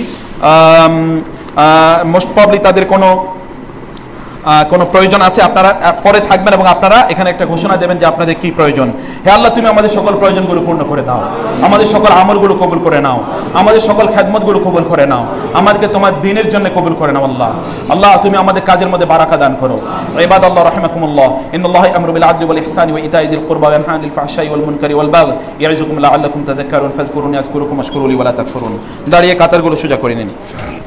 মোস্ট প্রবলি তাদের কোনো প্রয়োজন আছে, আপনারা পরে থাকবেন এবং আপনারা এখানে একটা ঘোষণা দেবেন যে আপনাদের কি প্রয়োজন। হে আল্লাহ তুমি আমাদের সকল প্রয়োজনগুলো পূর্ণ করে দাও, আমাদের সকল আমলগুলো কবুল করে নাও, আমাদের সকল খেদমতগুলো কবুল করে নাও, আমাদেরকে তোমার দ্বীনের জন্য কবুল করে নাও আল্লাহ। আল্লাহ তুমি আমাদের কাজের মধ্যে বারাকা দান করো। ইবাদাল্লাহ রাহিমাকুমুল্লাহ, ইন্নাল্লাহা ইয়া'মুরু বিল আদলি ওয়াল ইহসানি ওয়া ইতা'i যিল কুরবা ওয়া ইয়ানহা আনিল ফাহশাই ওয়াল মুনকারি ওয়াল বাগই ইয়া'iযুকুম লা'আল্লাকুম তাযাক্কারুন ফাযকুরুনি আযকুরুকুম ওয়াশকুরু লি ওয়া লা তাকফুরুন। দাঁড়িয়ে কাতারগুলো সোজা করে নিন।